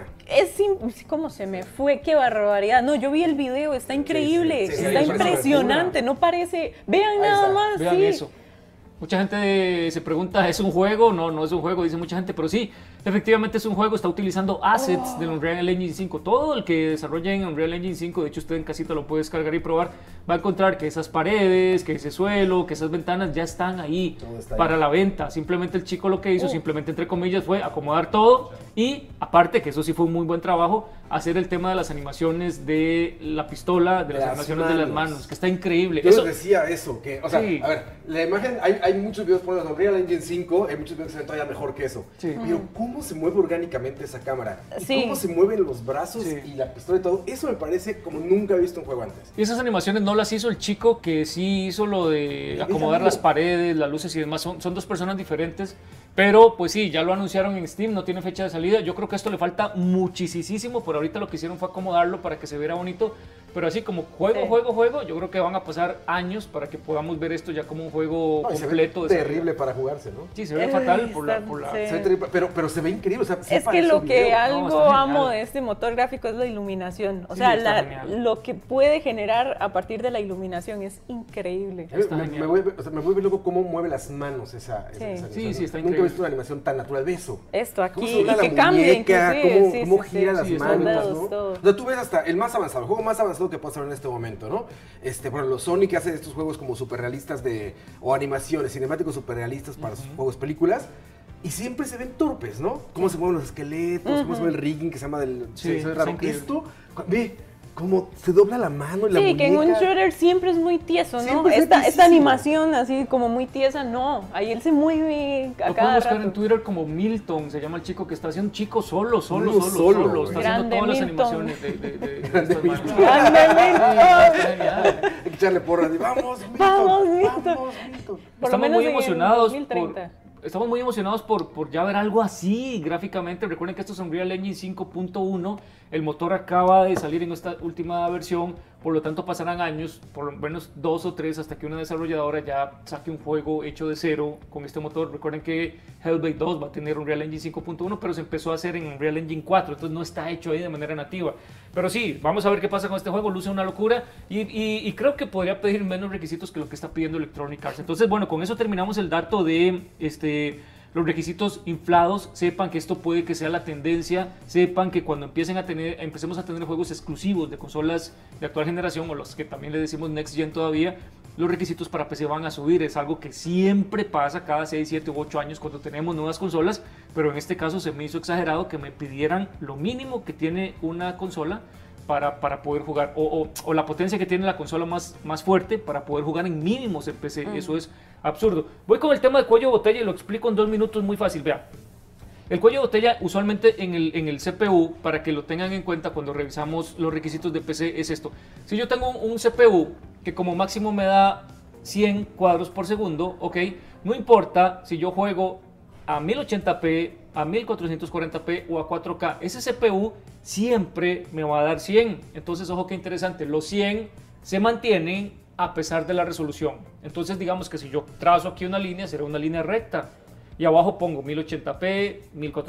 ¿Cómo se me fue? ¡Qué barbaridad! No, yo vi el video, está increíble, sí, sí, está sí, parece impresionante, no parece... Vean nada está. más, Vean sí. eso. Mucha gente se pregunta, ¿es un juego? No, no es un juego, dice mucha gente, pero sí, efectivamente es un juego, está utilizando assets del Unreal Engine 5. Todo el que desarrolla en Unreal Engine 5, de hecho usted en casita lo puede descargar y probar, va a encontrar que esas paredes, que ese suelo, que esas ventanas ya están ahí Todo está para ahí. la venta. Simplemente el chico lo que hizo, simplemente entre comillas, fue acomodar todo y aparte, que eso sí fue un muy buen trabajo, hacer el tema de las animaciones de la pistola, de las Las animaciones de las manos. manos, que está increíble. Yo Eso, les decía eso, que, o sea, Sí. a ver, la imagen, hay muchos videos por ejemplo, Unreal Engine 5, hay muchos videos que se ven todavía mejor que eso. Sí. Pero cómo se mueve orgánicamente esa cámara, y Sí. cómo se mueven los brazos Sí. y la pistola y todo, eso me parece como nunca he visto un juego antes. Y esas animaciones no las hizo el chico que sí hizo lo de acomodar las paredes, las luces y demás. Son dos personas diferentes. Pero pues sí, ya lo anunciaron en Steam, no tiene fecha de salida. Yo creo que esto le falta muchísimo. Por ahorita lo que hicieron fue acomodarlo para que se viera bonito. Pero así como juego, yo creo que van a pasar años para que podamos ver esto ya como un juego No, y se ve completo. de terrible salida. para jugarse, ¿no? Sí, se ve fatal por la... Sí. Se ve terrible, pero se ve increíble, o sea, sí Es que parece lo un que video. algo está genial. amo de este motor gráfico es la iluminación. O Sí, sea, está genial. lo que puede generar a partir de la iluminación es increíble. A mí Está Me genial. vuelve loco cómo mueve las manos esa Sí. animación. Sí, sí, está Nunca he increíble. visto una animación tan natural de eso. Esto aquí, Cómo se y dobla que la cambie muñeca, inclusive. cómo Sí, gira las Sí, está manos, dedos, ¿no? todo. O sea, tú ves hasta el más avanzado, el juego más avanzado que puedes ver en este momento, ¿no? Bueno, los Sonic hace estos juegos como super realistas o animaciones, cinemáticos super realistas para sus juegos, películas. Y siempre se ven torpes, ¿no? Cómo se mueven los esqueletos, cómo se mueve el rigging que se llama del... Sí, se ve es raro. increíble. Esto, ve, cómo se dobla la mano y la Sí, muñeca. que en un shooter siempre es muy tieso, ¿no? Siempre es Esta tiesísimo. animación así como muy tiesa, no. Ahí él se mueve a Lo cada pueden buscar rato. en Twitter como Milton, se llama el chico que está haciendo un chico solo. Uno solo, Está güey. haciendo Grande todas las Milton. animaciones de Grande estas Milton. manos. ¡Grande Está Milton! genial. Hay que echarle porras y vamos, Milton, Vamos, Milton. vamos, Milton. Por lo Estamos menos muy en el emocionados 2030. estamos muy emocionados por ya ver algo así gráficamente. Recuerden que esto es Unreal Engine 5.1, el motor acaba de salir en esta última versión, por lo tanto pasarán años, por lo menos 2 o 3, hasta que una desarrolladora ya saque un juego hecho de cero con este motor. Recuerden que Hellblade 2 va a tener Unreal Engine 5.1, pero se empezó a hacer en Unreal Engine 4, entonces no está hecho ahí de manera nativa. Pero sí, vamos a ver qué pasa con este juego, luce una locura y creo que podría pedir menos requisitos que lo que está pidiendo Electronic Arts. Entonces, bueno, con eso terminamos el dato de los requisitos inflados. Sepan que esto puede que sea la tendencia, sepan que cuando empecemos a tener juegos exclusivos de consolas de actual generación, o los que también le decimos Next Gen todavía, los requisitos para PC van a subir. Es algo que siempre pasa cada 6, 7 u 8 años cuando tenemos nuevas consolas, pero en este caso se me hizo exagerado que me pidieran lo mínimo que tiene una consola para poder jugar, o la potencia que tiene la consola más fuerte para poder jugar en mínimos en PC. Eso es absurdo. Voy con el tema del cuello de botella y lo explico en 2 minutos muy fácil. Vea, el cuello de botella usualmente en el CPU, para que lo tengan en cuenta cuando revisamos los requisitos de PC, es esto. Si yo tengo un CPU que como máximo me da 100 cuadros por segundo, ok, no importa si yo juego a 1080p, a 1440p o a 4K, ese CPU siempre me va a dar 100. Entonces, ojo que interesante, los 100 se mantienen a pesar de la resolución. Entonces, digamos que si yo trazo aquí una línea, será una línea recta. Y abajo pongo 1080p,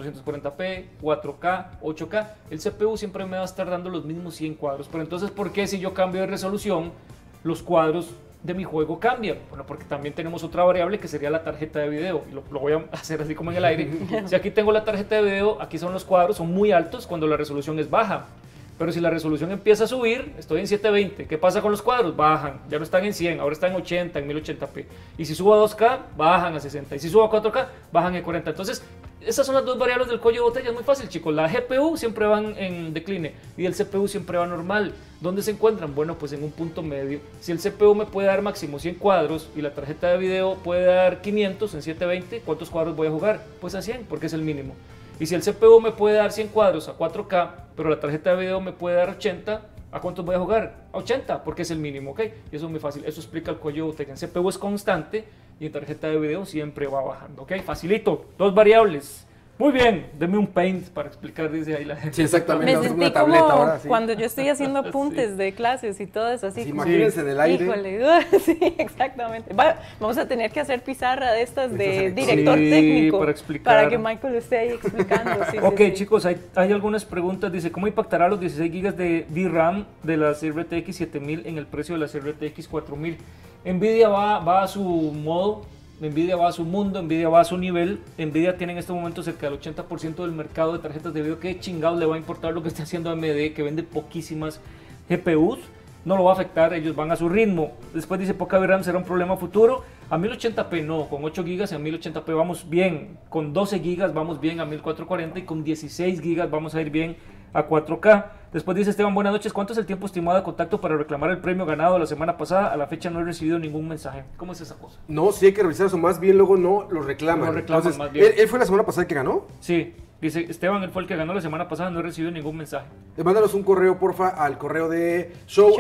1440p, 4K, 8K. El CPU siempre me va a estar dando los mismos 100 cuadros. Pero entonces, ¿por qué si yo cambio de resolución, los cuadros de mi juego cambian? Bueno, porque también tenemos otra variable que sería la tarjeta de video. Y lo voy a hacer así como en el aire. Si aquí tengo la tarjeta de video, aquí son los cuadros, son muy altos cuando la resolución es baja. Pero si la resolución empieza a subir, estoy en 720. ¿Qué pasa con los cuadros? Bajan. Ya no están en 100, ahora están en 80, en 1080p. Y si subo a 2K, bajan a 60. Y si subo a 4K, bajan a 40. Entonces, esas son las dos variables del cuello de botella. Es muy fácil, chicos. La GPU siempre van en decline y el CPU siempre va normal. ¿Dónde se encuentran? Bueno, pues en un punto medio. Si el CPU me puede dar máximo 100 cuadros y la tarjeta de video puede dar 500 en 720, ¿cuántos cuadros voy a jugar? Pues a 100, porque es el mínimo. Y si el CPU me puede dar 100 cuadros a 4K, pero la tarjeta de video me puede dar 80, ¿a cuántos voy a jugar? A 80, porque es el mínimo, ¿ok? Y eso es muy fácil, eso explica el cuello de botella. En CPU es constante y en tarjeta de video siempre va bajando, ¿ok? Facilito, dos variables. Muy bien, deme un paint para explicar desde ahí la gente. Sí, exactamente. Me sentí una tableta como ahora, sí. cuando yo estoy haciendo apuntes de clases y todo eso, así Sí, como... imagínense en el aire. Híjole, sí, exactamente. Vamos a tener que hacer pizarra de estas de director Sí, técnico para explicar. para que Michael esté ahí explicando. Sí, Ok, sí. chicos, hay algunas preguntas. Dice, ¿cómo impactará los 16 GB de VRAM de las RTX 7000 en el precio de las RTX 4000? Nvidia va a su modo, Nvidia va a su mundo, Nvidia va a su nivel. Nvidia tiene en este momento cerca del 80% del mercado de tarjetas de video. ¿Qué chingados le va a importar lo que está haciendo AMD, que vende poquísimas GPUs? No lo va a afectar, ellos van a su ritmo. Después dice, poca VRAM será un problema futuro. A 1080p no, con 8 GB a 1080p vamos bien. Con 12 GB vamos bien a 1440 y con 16 GB vamos a ir bien a 4K. Después dice Esteban, buenas noches, ¿cuánto es el tiempo estimado de contacto para reclamar el premio ganado la semana pasada? A la fecha no he recibido ningún mensaje. ¿Cómo es esa cosa? No, sí hay que revisar eso, más bien luego no lo reclaman. Lo reclaman. Entonces, Más bien. ¿él fue la semana pasada el que ganó? Sí, dice Esteban, él fue el que ganó la semana pasada, no he recibido ningún mensaje. Mándanos un correo, porfa, al correo de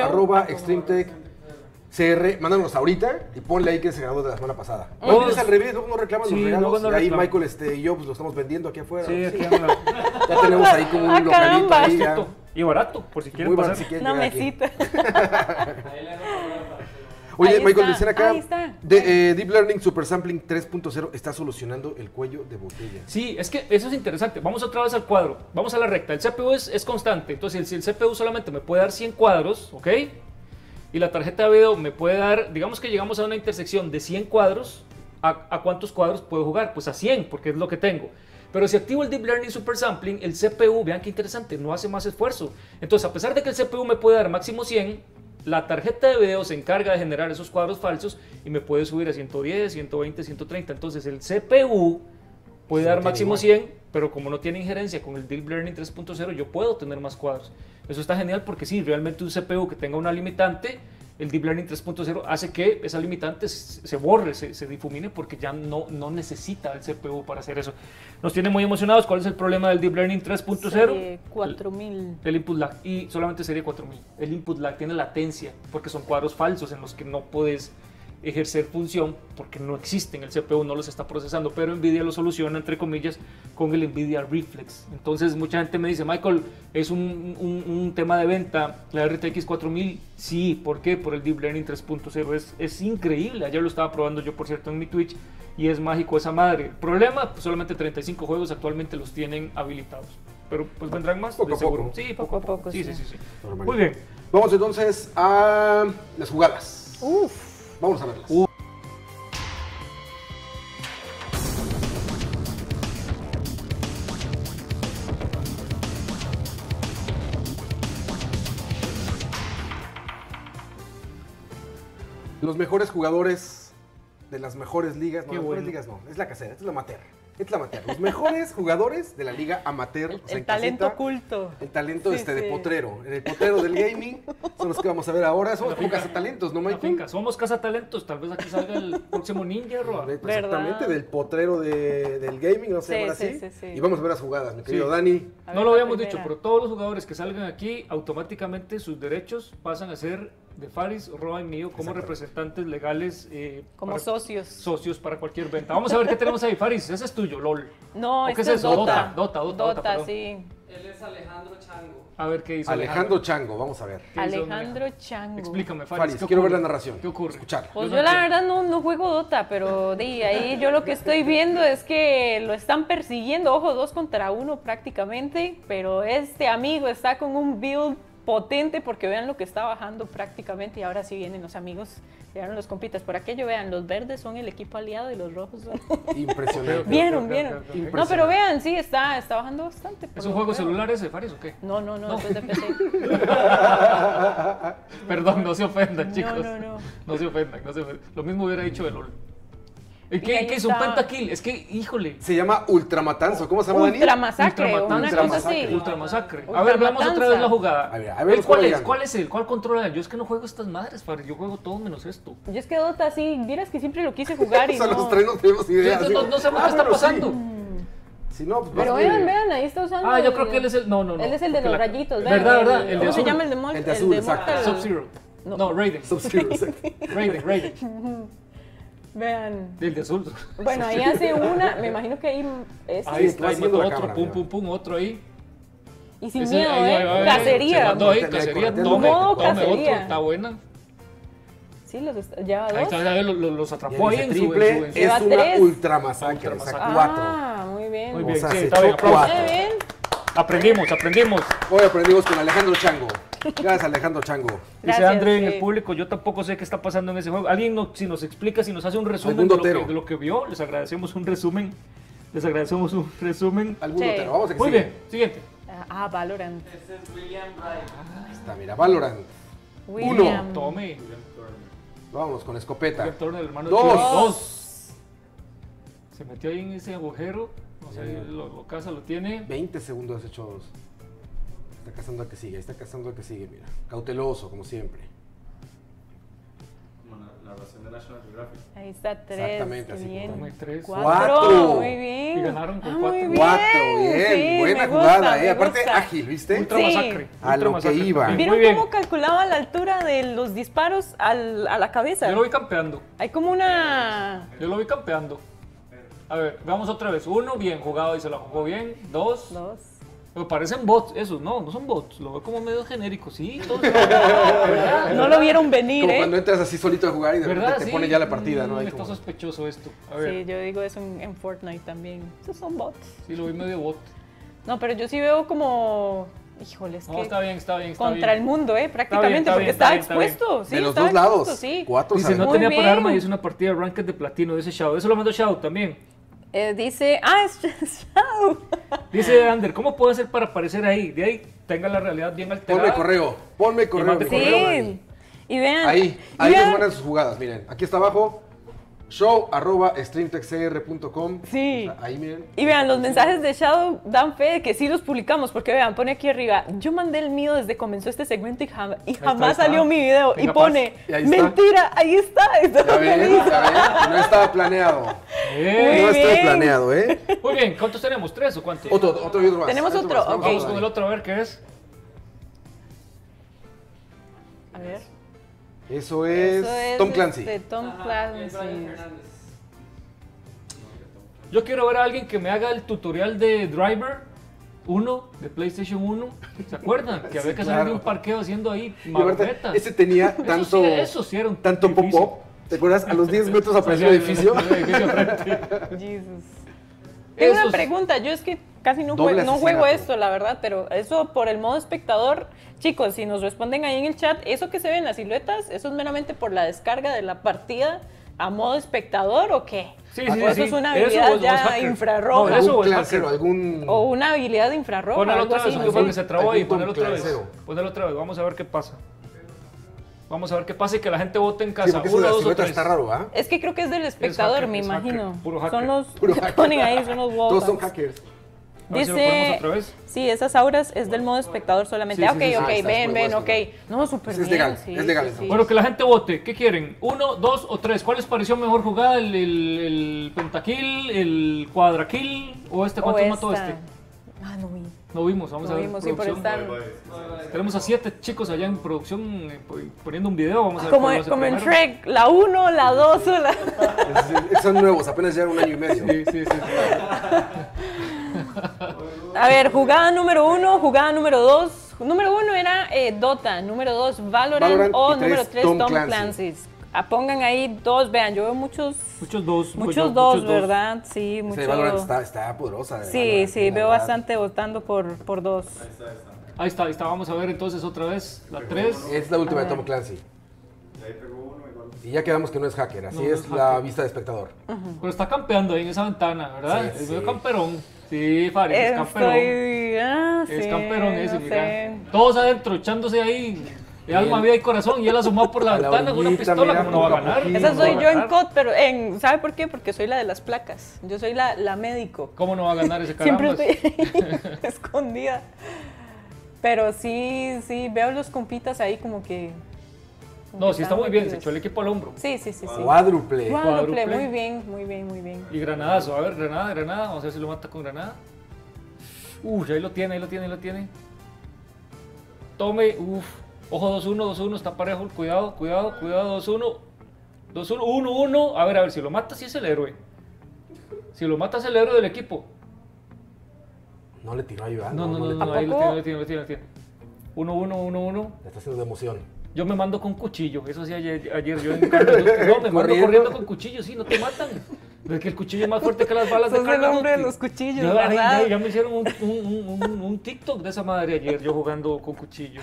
show@extremetech.cr. Mándanos ahorita y ponle ahí que se ganó de la semana pasada. No, es al revés, luego no reclaman Sí, los regalos. luego no Y ahí reclaman. Michael y yo pues lo estamos vendiendo aquí afuera. Sí, Sí. aquí anda. Ya tenemos ahí como un Ah, localito caramba. ahí ya. Y barato, por si quieren Muy pasar. barato si quieren Una llegar aquí. mesita. Ahí le hago para Oye, Ahí Michael, está, dicen acá, ahí está. Deep Learning Super Sampling 3.0 está solucionando el cuello de botella. Sí, es que eso es interesante. Vamos otra vez al cuadro. Vamos a la recta. El CPU es constante. Entonces, si el CPU solamente me puede dar 100 cuadros, ¿ok? Y la tarjeta de video me puede dar, digamos que llegamos a una intersección de 100 cuadros, ¿a cuántos cuadros puedo jugar? Pues a 100, porque es lo que tengo. Pero si activo el Deep Learning Super Sampling, el CPU, vean qué interesante, no hace más esfuerzo. Entonces, a pesar de que el CPU me puede dar máximo 100, la tarjeta de video se encarga de generar esos cuadros falsos y me puede subir a 110, 120, 130. Entonces, el CPU puede dar máximo 100, pero como no tiene injerencia con el Deep Learning 3.0, yo puedo tener más cuadros. Eso está genial porque sí, realmente un CPU que tenga una limitante, el Deep Learning 3.0 hace que esa limitante se borre, se difumine, porque ya no necesita el CPU para hacer eso. Nos tiene muy emocionados. ¿Cuál es el problema del Deep Learning 3.0? 4000. El input lag, y solamente serie 4000. El input lag tiene latencia, porque son cuadros falsos en los que no puedes ejercer función porque no existen, el CPU no los está procesando, pero Nvidia lo soluciona, entre comillas, con el Nvidia Reflex. Entonces mucha gente me dice, Michael, ¿es un tema de venta la RTX 4000? Sí, ¿por qué? Por el Deep Learning 3.0, es increíble. Ayer lo estaba probando yo, por cierto, en mi Twitch, y es mágico esa madre. El problema, pues solamente 35 juegos actualmente los tienen habilitados, pero pues vendrán más, poco de a seguro. poco. Sí, poco a poco. Sí. Normal. Muy bien. Vamos entonces a las jugadas. Uf. Vamos a verlas. Los mejores jugadores de las mejores ligas. No, Qué las mejores bueno. ligas no. Es la casera, esta es la amateur. Esta es la amateur. Los mejores jugadores de la liga amateur. o sea, El en talento casita. oculto. El talento Sí, de sí. potrero. El potrero del gaming son los que vamos a ver ahora. Somos La finca. pocas talentos, ¿no, La Michael? finca, somos cazatalentos, tal vez aquí salga el próximo ninja, Roa. Exactamente, ¿Verdad? del potrero del gaming, no sé, Sí, ahora sí, sí. sí. Y vamos a ver las jugadas, mi querido Sí. Dani. A No ver lo la habíamos primera. dicho, pero todos los jugadores que salgan aquí, automáticamente sus derechos pasan a ser de Faris, Roa y mío como Exacto. representantes legales. Como para- socios. Socios para cualquier venta. Vamos a ver qué tenemos ahí, Faris. Ese es tuyo, LOL. No, ¿O este qué es eso? Dota. Dota, perdón. sí. Él es Alejandro Chango. A ver qué hizo Alejandro Chango, vamos a ver. ¿Qué hizo Alejandro Chango. Explícame, Faris. Faris, ¿qué quiero ver ocurre? la narración. ¿Qué ocurre? Escuchar. Pues Yo yo no la entiendo. verdad no juego Dota, pero ahí yo lo que estoy viendo es que lo están persiguiendo, ojo, 2 contra 1 prácticamente, pero este amigo está con un build potente porque vean lo que está bajando prácticamente y ahora sí vienen los amigos, llegaron los compitas. Por aquello vean, los verdes son el equipo aliado y los rojos son... Impresionante. Vieron. ok. No, pero vean, sí, está bajando bastante. por ¿Es un lo juego que veo. celular ese, Faris, o qué? No, esto es de PC. Perdón, no se ofendan, chicos. no. No se ofendan, no se ofendan. Lo mismo hubiera dicho de LOL. ¿Y Y ahí qué es un está. pentakill? Es que, híjole. Se llama Ultramatanzo. ¿Cómo se llama, Dani? Ultramasacre, una cosa Ultramasacre. así. Ultramasacre. A Ultramatanza. ver, veamos otra vez la jugada. A ver, ¿Él los ¿Cuál juego es? llegando. ¿Cuál es él? ¿Cuál controla? Yo es que no juego estas madres, Faris. Yo juego todo menos esto. Yo es que Dota sí, vieras que siempre lo quise jugar y O sea, no. los tres no tenemos idea. Yo no sabemos qué está bueno, sí. pasando. Si no, pues Pero vas a ver. vean, ahí está usando. Ah, yo creo que él es el. No. Él es el de porque los la- rayitos, vean. ¿Verdad? El de ¿Cómo se azul. llama el de Mortal? El de azul, exacto. Mortal. Sub-Zero. No. No, Raiden. Sub-Zero, exacto. Raiden. Vean. El de azul. Bueno, ahí hace una, me imagino que ahí es. Ahí está está, ahí haciendo mató la otro, cámara, pum, otro ahí. Y sin Ese- miedo, ahí, ¿eh? Cacería. Se mandó ahí, Correcto, cacería, correcto. tome Modo otro, cacería. está buena. Sí, lleva Ahí dos. está, ya los Y atrapó ahí ese en su... triple en su- es Lleva una tres. ultramasacre, o sea, Ultramasacre. 4. Ah, muy bien. Muy O bien, sea, sí, se está bien, echó aplausos. 4. Muy bien. Aprendimos. Hoy aprendimos con Alejandro Chango. Gracias, Alejandro Chango. Dice Gracias, André en sí. el público, yo tampoco sé qué está pasando en ese juego. Alguien si nos explica, si nos hace un resumen Algún de lo, dotero. de lo que vio, les agradecemos un resumen. Les agradecemos un resumen. Algún Sí. otro. Vamos a que Muy sigue. bien, siguiente. Ah, Valorant. Este es William Wright. Ahí está, mira, Valorant. William. Tome. Vámonos con escopeta. El torneo del hermano Dos. de Chile. Dos. Se metió ahí en ese agujero. No sé, lo caza, lo tiene. 20 segundos has hecho 2. Está cazando al que sigue, está cazando al que sigue, mira. Cauteloso, como siempre. Como la narración de National Geographic. Ahí está, 3. Exactamente, así bien. como- Tome, tres. 4. Cuatro. Muy bien. Y ganaron con Ah, cuatro. Muy bien. 4, bien. Sí, Buena me jugada, gusta, me Aparte, gusta. ágil, ¿viste? Ultra Sí. masacre. A lo ultra que masacre iba. también. ¿Vieron Muy bien. cómo calculaba la altura de los disparos a la cabeza? Yo lo vi campeando. Hay como una... Yo lo vi campeando. A ver, veamos otra vez. 1, bien jugado y se la jugó bien. 2. 2. Me parecen bots esos, no son bots. Lo veo como medio genérico. Sí, todos. No lo vieron venir, Como ¿eh? cuando entras así solito a jugar y de repente ¿Verdad? te Sí. pone ya la partida, ¿no? Ahí Está como- sospechoso esto. A ver, Sí, yo digo eso en Fortnite también. Esos son bots. sí, lo vi medio bot. No, pero yo sí veo como... Híjole, es No, que... está bien. Contra el mundo, prácticamente, está porque bien, estaba está bien, está expuesto. Sí, de los estaba dos lados. expuesto, sí. 4 Dice, no Muy tenía para bien. arma y es una partida de ranked de platino de ese Shadow. Eso lo mandó Shadow también. Dice... Ah, es Shadow. Dice Ander, ¿cómo puedo hacer para aparecer ahí? De ahí tenga la realidad bien alterada. Ponme correo. mande mi correo. correo, Sí. Dani. Y vean... Ahí vean- nos mandan sus jugadas, miren. Aquí está abajo, show@streamtechcr.com. Sí. O sea, ahí miren. Y vean, los mensajes de Shadow dan fe de que sí los publicamos, porque vean, pone aquí arriba, yo mandé el mío desde que comenzó este segmento y, jamás está. salió mi video. Venga, y pone, paz. Y ahí está. mentira, ahí está. Ya ven, no estaba planeado. Bien. No estoy bien. planeado, ¿eh? Muy bien, ¿cuántos tenemos? ¿3 o cuántos? Otro y otro más. Tenemos otro, más. ok. Vamos con el otro a ver qué es. A ver. Eso es Tom Clancy. De Tom Clancy. Yo quiero ver a alguien que me haga el tutorial de Driver 1 de PlayStation 1. ¿Se acuerdan? Que había que salir de un parqueo haciendo ahí marmetas. Ese tenía tanto, eso sí era un tanto difícil. pop-up. ¿Te acuerdas? A los 10 metros apareció el edificio. Jesus. Tengo una pregunta, yo es que casi no juego esto, la verdad, pero eso por el modo espectador, chicos, si nos responden ahí en el chat, eso que se ve en las siluetas, ¿eso es meramente por la descarga de la partida a modo espectador o qué? Sí, ¿O eso es una habilidad ya infrarroja? No, eso o una habilidad infrarroja. Ponelo otra vez, así, porque se trabó ahí, ponelo otra vez. Ponelo otra vez, vamos a ver qué pasa. Vamos a ver qué pasa y que la gente vote en casa. Sí, 1, 2 o 3. Está raro, ¿ah? Es que creo que es del espectador, me imagino. Puro hacker. Son los que ponen ahí, son los Todos son hackers. Dice, otra vez. Sí, esas auras es del modo espectador solamente. Sí, ok, ven, ok. No, súper bien. Es legal, es legal. Sí. Bueno, que la gente vote. ¿Qué quieren? 1, 2 o 3. ¿Cuál les pareció mejor jugada? ¿El pentakill, el cuadrakill o este? ¿Cuántos mató este? Ah, no vi. No vimos, vamos a ver. Sí, por estar. Tenemos a 7 chicos allá en producción poniendo un video. Vamos a ver como en Shrek, la 1, la 2 o la... Son nuevos, apenas llevan 1 año y medio. Sí. A ver, jugada número 1, jugada número 2. Número 1 era Dota, número 2 Valorant o número 3 Tom Clancy. Pongan ahí 2, vean, yo veo muchos dos, ¿verdad? Sí, muchos. Valorant está poderosa. Sí, veo bastante votando por 2. Ahí está, vamos a ver entonces otra vez, la 3. Es la última de Tom Clancy. Y ya quedamos que no es hacker, así es la vista de espectador. Pero está campeando ahí en esa ventana, ¿verdad? Es medio camperón. Sí, Faris, es camperón. Es camperón ese, mira. Todos adentro, echándose ahí. De alma, vida y corazón, y él asomado por la ventana con una pistola, mira, ¿cómo no va a ganar? Esa soy yo en COD, pero ¿sabe por qué? Porque soy la de las placas. Yo soy la médico. ¿Cómo no va a ganar ese caramba? Siempre estoy escondida. Pero sí, veo los compitas ahí como que... No, sí está muy bien, se echó el equipo al hombro. Sí. Cuádruple, muy bien. Y granadazo, a ver, granada, vamos a ver si lo mata con granada. Ahí lo tiene. Tome, ojo 2-1, está parejo, cuidado, 2-1. 1-1, a ver, si lo mata sí es el héroe. Si lo mata es el héroe del equipo. No le tiró a Iván. No, ahí lo tiene. 1-1. Está haciendo de emoción. Yo me mando con cuchillo, eso sí ayer yo en Carlos no, me mando corriendo con cuchillo, sí, no te matan. Es que el cuchillo es más fuerte que las balas de Carlos. Sos el hombre de los cuchillos, ya me hicieron un TikTok de esa madre ayer, yo jugando con cuchillo.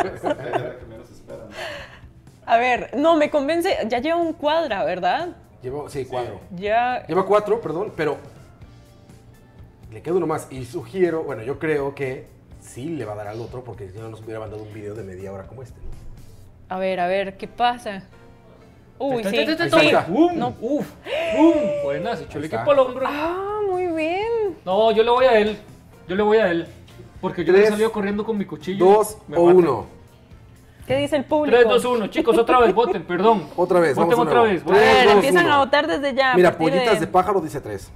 A ver, no, me convence, ya lleva un cuadra, ¿verdad? Cuadro. Lleva 4, perdón, pero le queda uno más y sugiero, bueno, yo creo que sí le va a dar al otro porque si no nos hubiera mandado un video de media hora como este, ¿no? A ver, ¿qué pasa? Sí. Buena, se echó el equipo al hombro. Ah, muy bien. No, yo le voy a él. Porque yo le he salido corriendo con mi cuchillo. 2 o 1. ¿Qué dice el público? 3, 2, 1. Chicos, otra vez, voten, perdón. Otra vez, voten otra vez. A ver, empiezan a votar desde ya. Mira, pollitas de pájaro dice 3.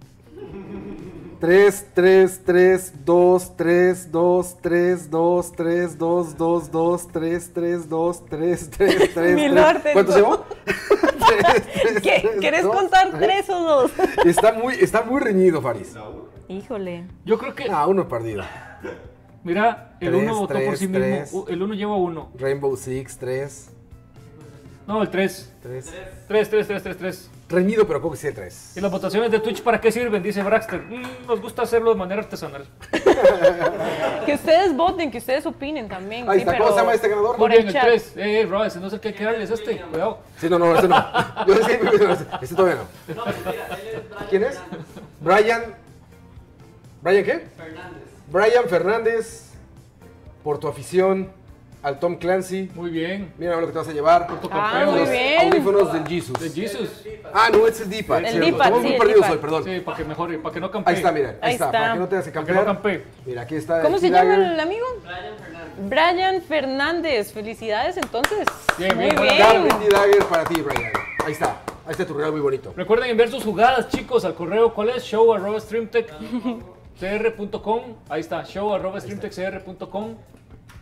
3, 3, 3, 2, 3, 2, 3, 2, 3, 2, 2, 2, 3, 3, 2, 3, 3, 3, 3. ¿Cuánto se va? ¿Querés contar 3 o 2? Está muy reñido, Faris. Híjole. Yo creo que... uno perdido. Mira, el 1 votó por sí mismo. El 1 lleva 1. Rainbow Six, 3. No, el 3. 3. Reñido, pero creo que sí 3. ¿Y las votaciones de Twitch para qué sirven? Dice Braxter. Nos gusta hacerlo de manera artesanal. Que ustedes voten, que ustedes opinen también. Ahí está, ¿cómo se llama este ganador? Muy bien, el 3. Bro, ese no es el que hay que darle, es este. Cuidado. Sí, no, ese no. Yo sé que este todavía no. ¿Quién es? ¿Brian qué? Brian Fernández, por tu afición al Tom Clancy. Muy bien. Mira lo que te vas a llevar. Muy bien. Audífonos del Jesus. ¿De Jesus? No, es el D-pad. El D-pad, Estamos muy perdidos hoy, perdón. Sí, para que mejore, para que no campee. Ahí está, mira. Ahí está. Para que no tengas que campear. Para que no campee. Mira, aquí está. ¿Cómo se llama el amigo? Brian Fernández. Felicidades, entonces. Bien, muy bien. Garmin D-Dagger para ti, Brian. Ahí está. Ahí está tu regalo muy bonito. Recuerden enviar sus jugadas, chicos, al correo. ¿Cuál es? show@streamtechcr.com. Ahí está, show@streamtechcr.com.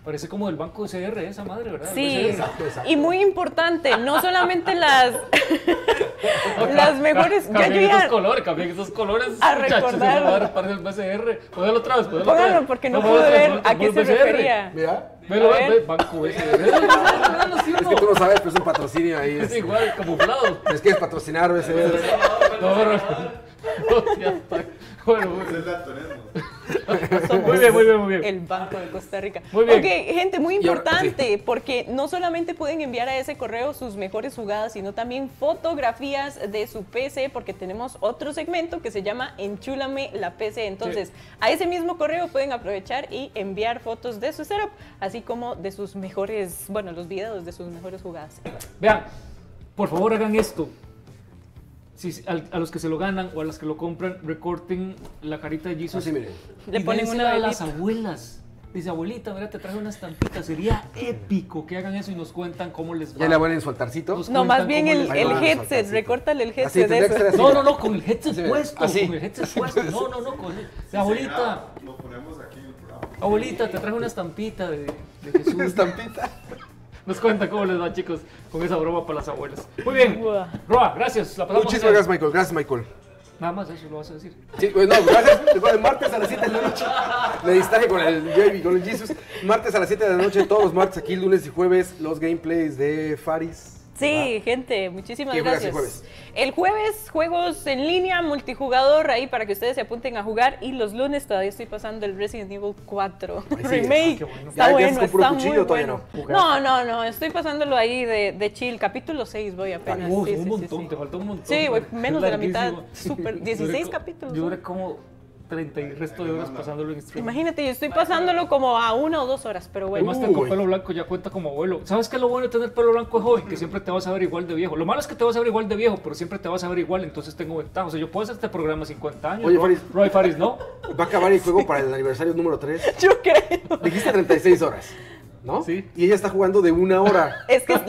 Parece como del banco de CR esa madre, ¿verdad? Sí, Exacto. y muy importante, no solamente las mejores... Cambian esos colores, A muchachos, recordar. esa madre parece el BCR. Póngalo otra vez, Póngalo, porque no pude ver a qué se refería. Mira, Velo, A ver. banco BCR. es que tú no sabes, pero es un patrocinio ahí. Es igual, camuflado. Es que es patrocinar, ese. No, ya está. Bueno, Es el daltonismo. muy bien. El Banco de Costa Rica. Muy bien. Ok, gente, muy Y ahora, importante, porque no solamente pueden enviar a ese correo sus mejores jugadas, sino también fotografías de su PC, porque tenemos otro segmento que se llama Enchúlame la PC. Entonces, a ese mismo correo pueden aprovechar y enviar fotos de su setup, así como de sus mejores, bueno, los videos de sus mejores jugadas. Vean, por favor hagan esto. A los que se lo ganan o a los que lo compran, recorten la carita de Jesus. Así, miren. Le y ponen dénsela una a las velita. abuelas. Dice, abuelita, mira, te traje unas estampitas. Sería épico que hagan eso y nos cuentan cómo les va. Ya le ponen su altarcito. Nos No, más cuentan bien cómo el les va. Ahí va, headset, soltacito. recórtale el Así, headset de tendría que ser eso. así. No, con el headset Así, puesto. así. Con el headset puesto. No, con la abuelita. Lo ponemos aquí en el programa. Abuelita, te traje una estampita de Jesús. Una estampita. Nos cuenta cómo les va, chicos, con esa broma para las abuelas. Muy bien. Buah. Roa, gracias. La pasamos Muchísimas genial. gracias, Michael. Gracias, Michael. Nada más eso lo vas a decir. Sí, pues no, gracias. El martes a las 7 de la noche. Me distraje con el Javi, con el Jesus. Martes a las 7 de la noche, todos los martes aquí, lunes y jueves, los gameplays de Faris. Sí, gente, muchísimas ¿Qué juegas el gracias. jueves? El jueves, juegos en línea, multijugador, ahí para que ustedes se apunten a jugar. Y los lunes todavía estoy pasando el Resident Evil 4 Ay, sí. Remake. Qué bueno. Está ¿Ya bueno, empiezas con puro está cuchillo muy o todavía bueno. No, estoy pasándolo ahí de chill. Capítulo 6 voy apenas. Oh, Sí, un sí, montón, sí. te faltó un montón. Sí, voy menos de la Larguísimo. mitad. Súper, 16 Duré co- capítulos. Yo duré como 30 y resto de horas pasándolo en stream. Imagínate, yo estoy pasándolo como a 1 o 2 horas, pero bueno. Además, tengo Uy. pelo blanco, ya cuenta como abuelo. ¿Sabes qué es lo bueno de tener pelo blanco de joven? Que siempre te vas a ver igual de viejo. Lo malo es que te vas a ver igual de viejo, pero siempre te vas a ver igual, entonces tengo ventaja. O sea, yo puedo hacer este programa a 50 años. Oye, Faris. Roy Faris, ¿no? Va a acabar el juego para el aniversario número 3. Yo creo. Dijiste 36 horas, ¿no? Sí. Y ella está jugando de 1 hora. Es que es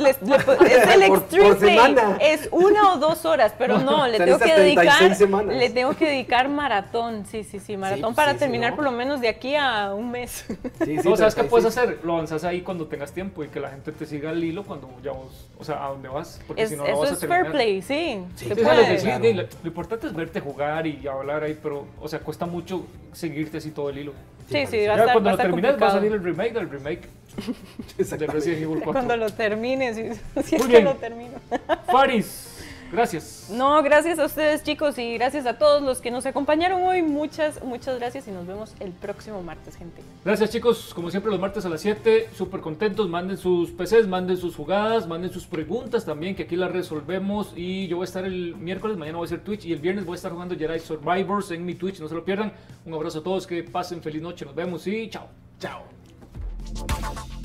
el Por extreme play. semana. Es 1 o 2 horas, pero no, le O sea, tengo que necesitas dedicar 36 semanas. le tengo que dedicar maratón. Sí, maratón pues para sí, terminar ¿no? por lo menos de aquí a un mes. Sí, No, ¿sabes qué 36. puedes hacer? Lo avanzas ahí cuando tengas tiempo y que la gente te siga al hilo cuando ya vos, o sea, a dónde vas. Porque si no, no Eso vas a es terminar. fair play, sí. Sí, se Sí, puede. sí, sí, Claro. sí, lo importante es verte jugar y hablar ahí, pero, o sea, cuesta mucho seguirte así todo el hilo. Sí, va a Ya estar, cuando va a lo estar termines va a complicado. salir el remake del remake de Exactamente. Resident Evil 4. Cuando lo termines, si es Muy que bien. lo termino. Faris, gracias. No, gracias a ustedes, chicos, y gracias a todos los que nos acompañaron hoy. Muchas gracias y nos vemos el próximo martes, gente. Gracias, chicos. Como siempre, los martes a las 7, súper contentos. Manden sus PCs, manden sus jugadas, manden sus preguntas también, que aquí las resolvemos. Y yo voy a estar el miércoles, mañana voy a hacer Twitch y el viernes voy a estar jugando Jedi Survivors en mi Twitch. No se lo pierdan. Un abrazo a todos, que pasen feliz noche. Nos vemos y chao. Chao.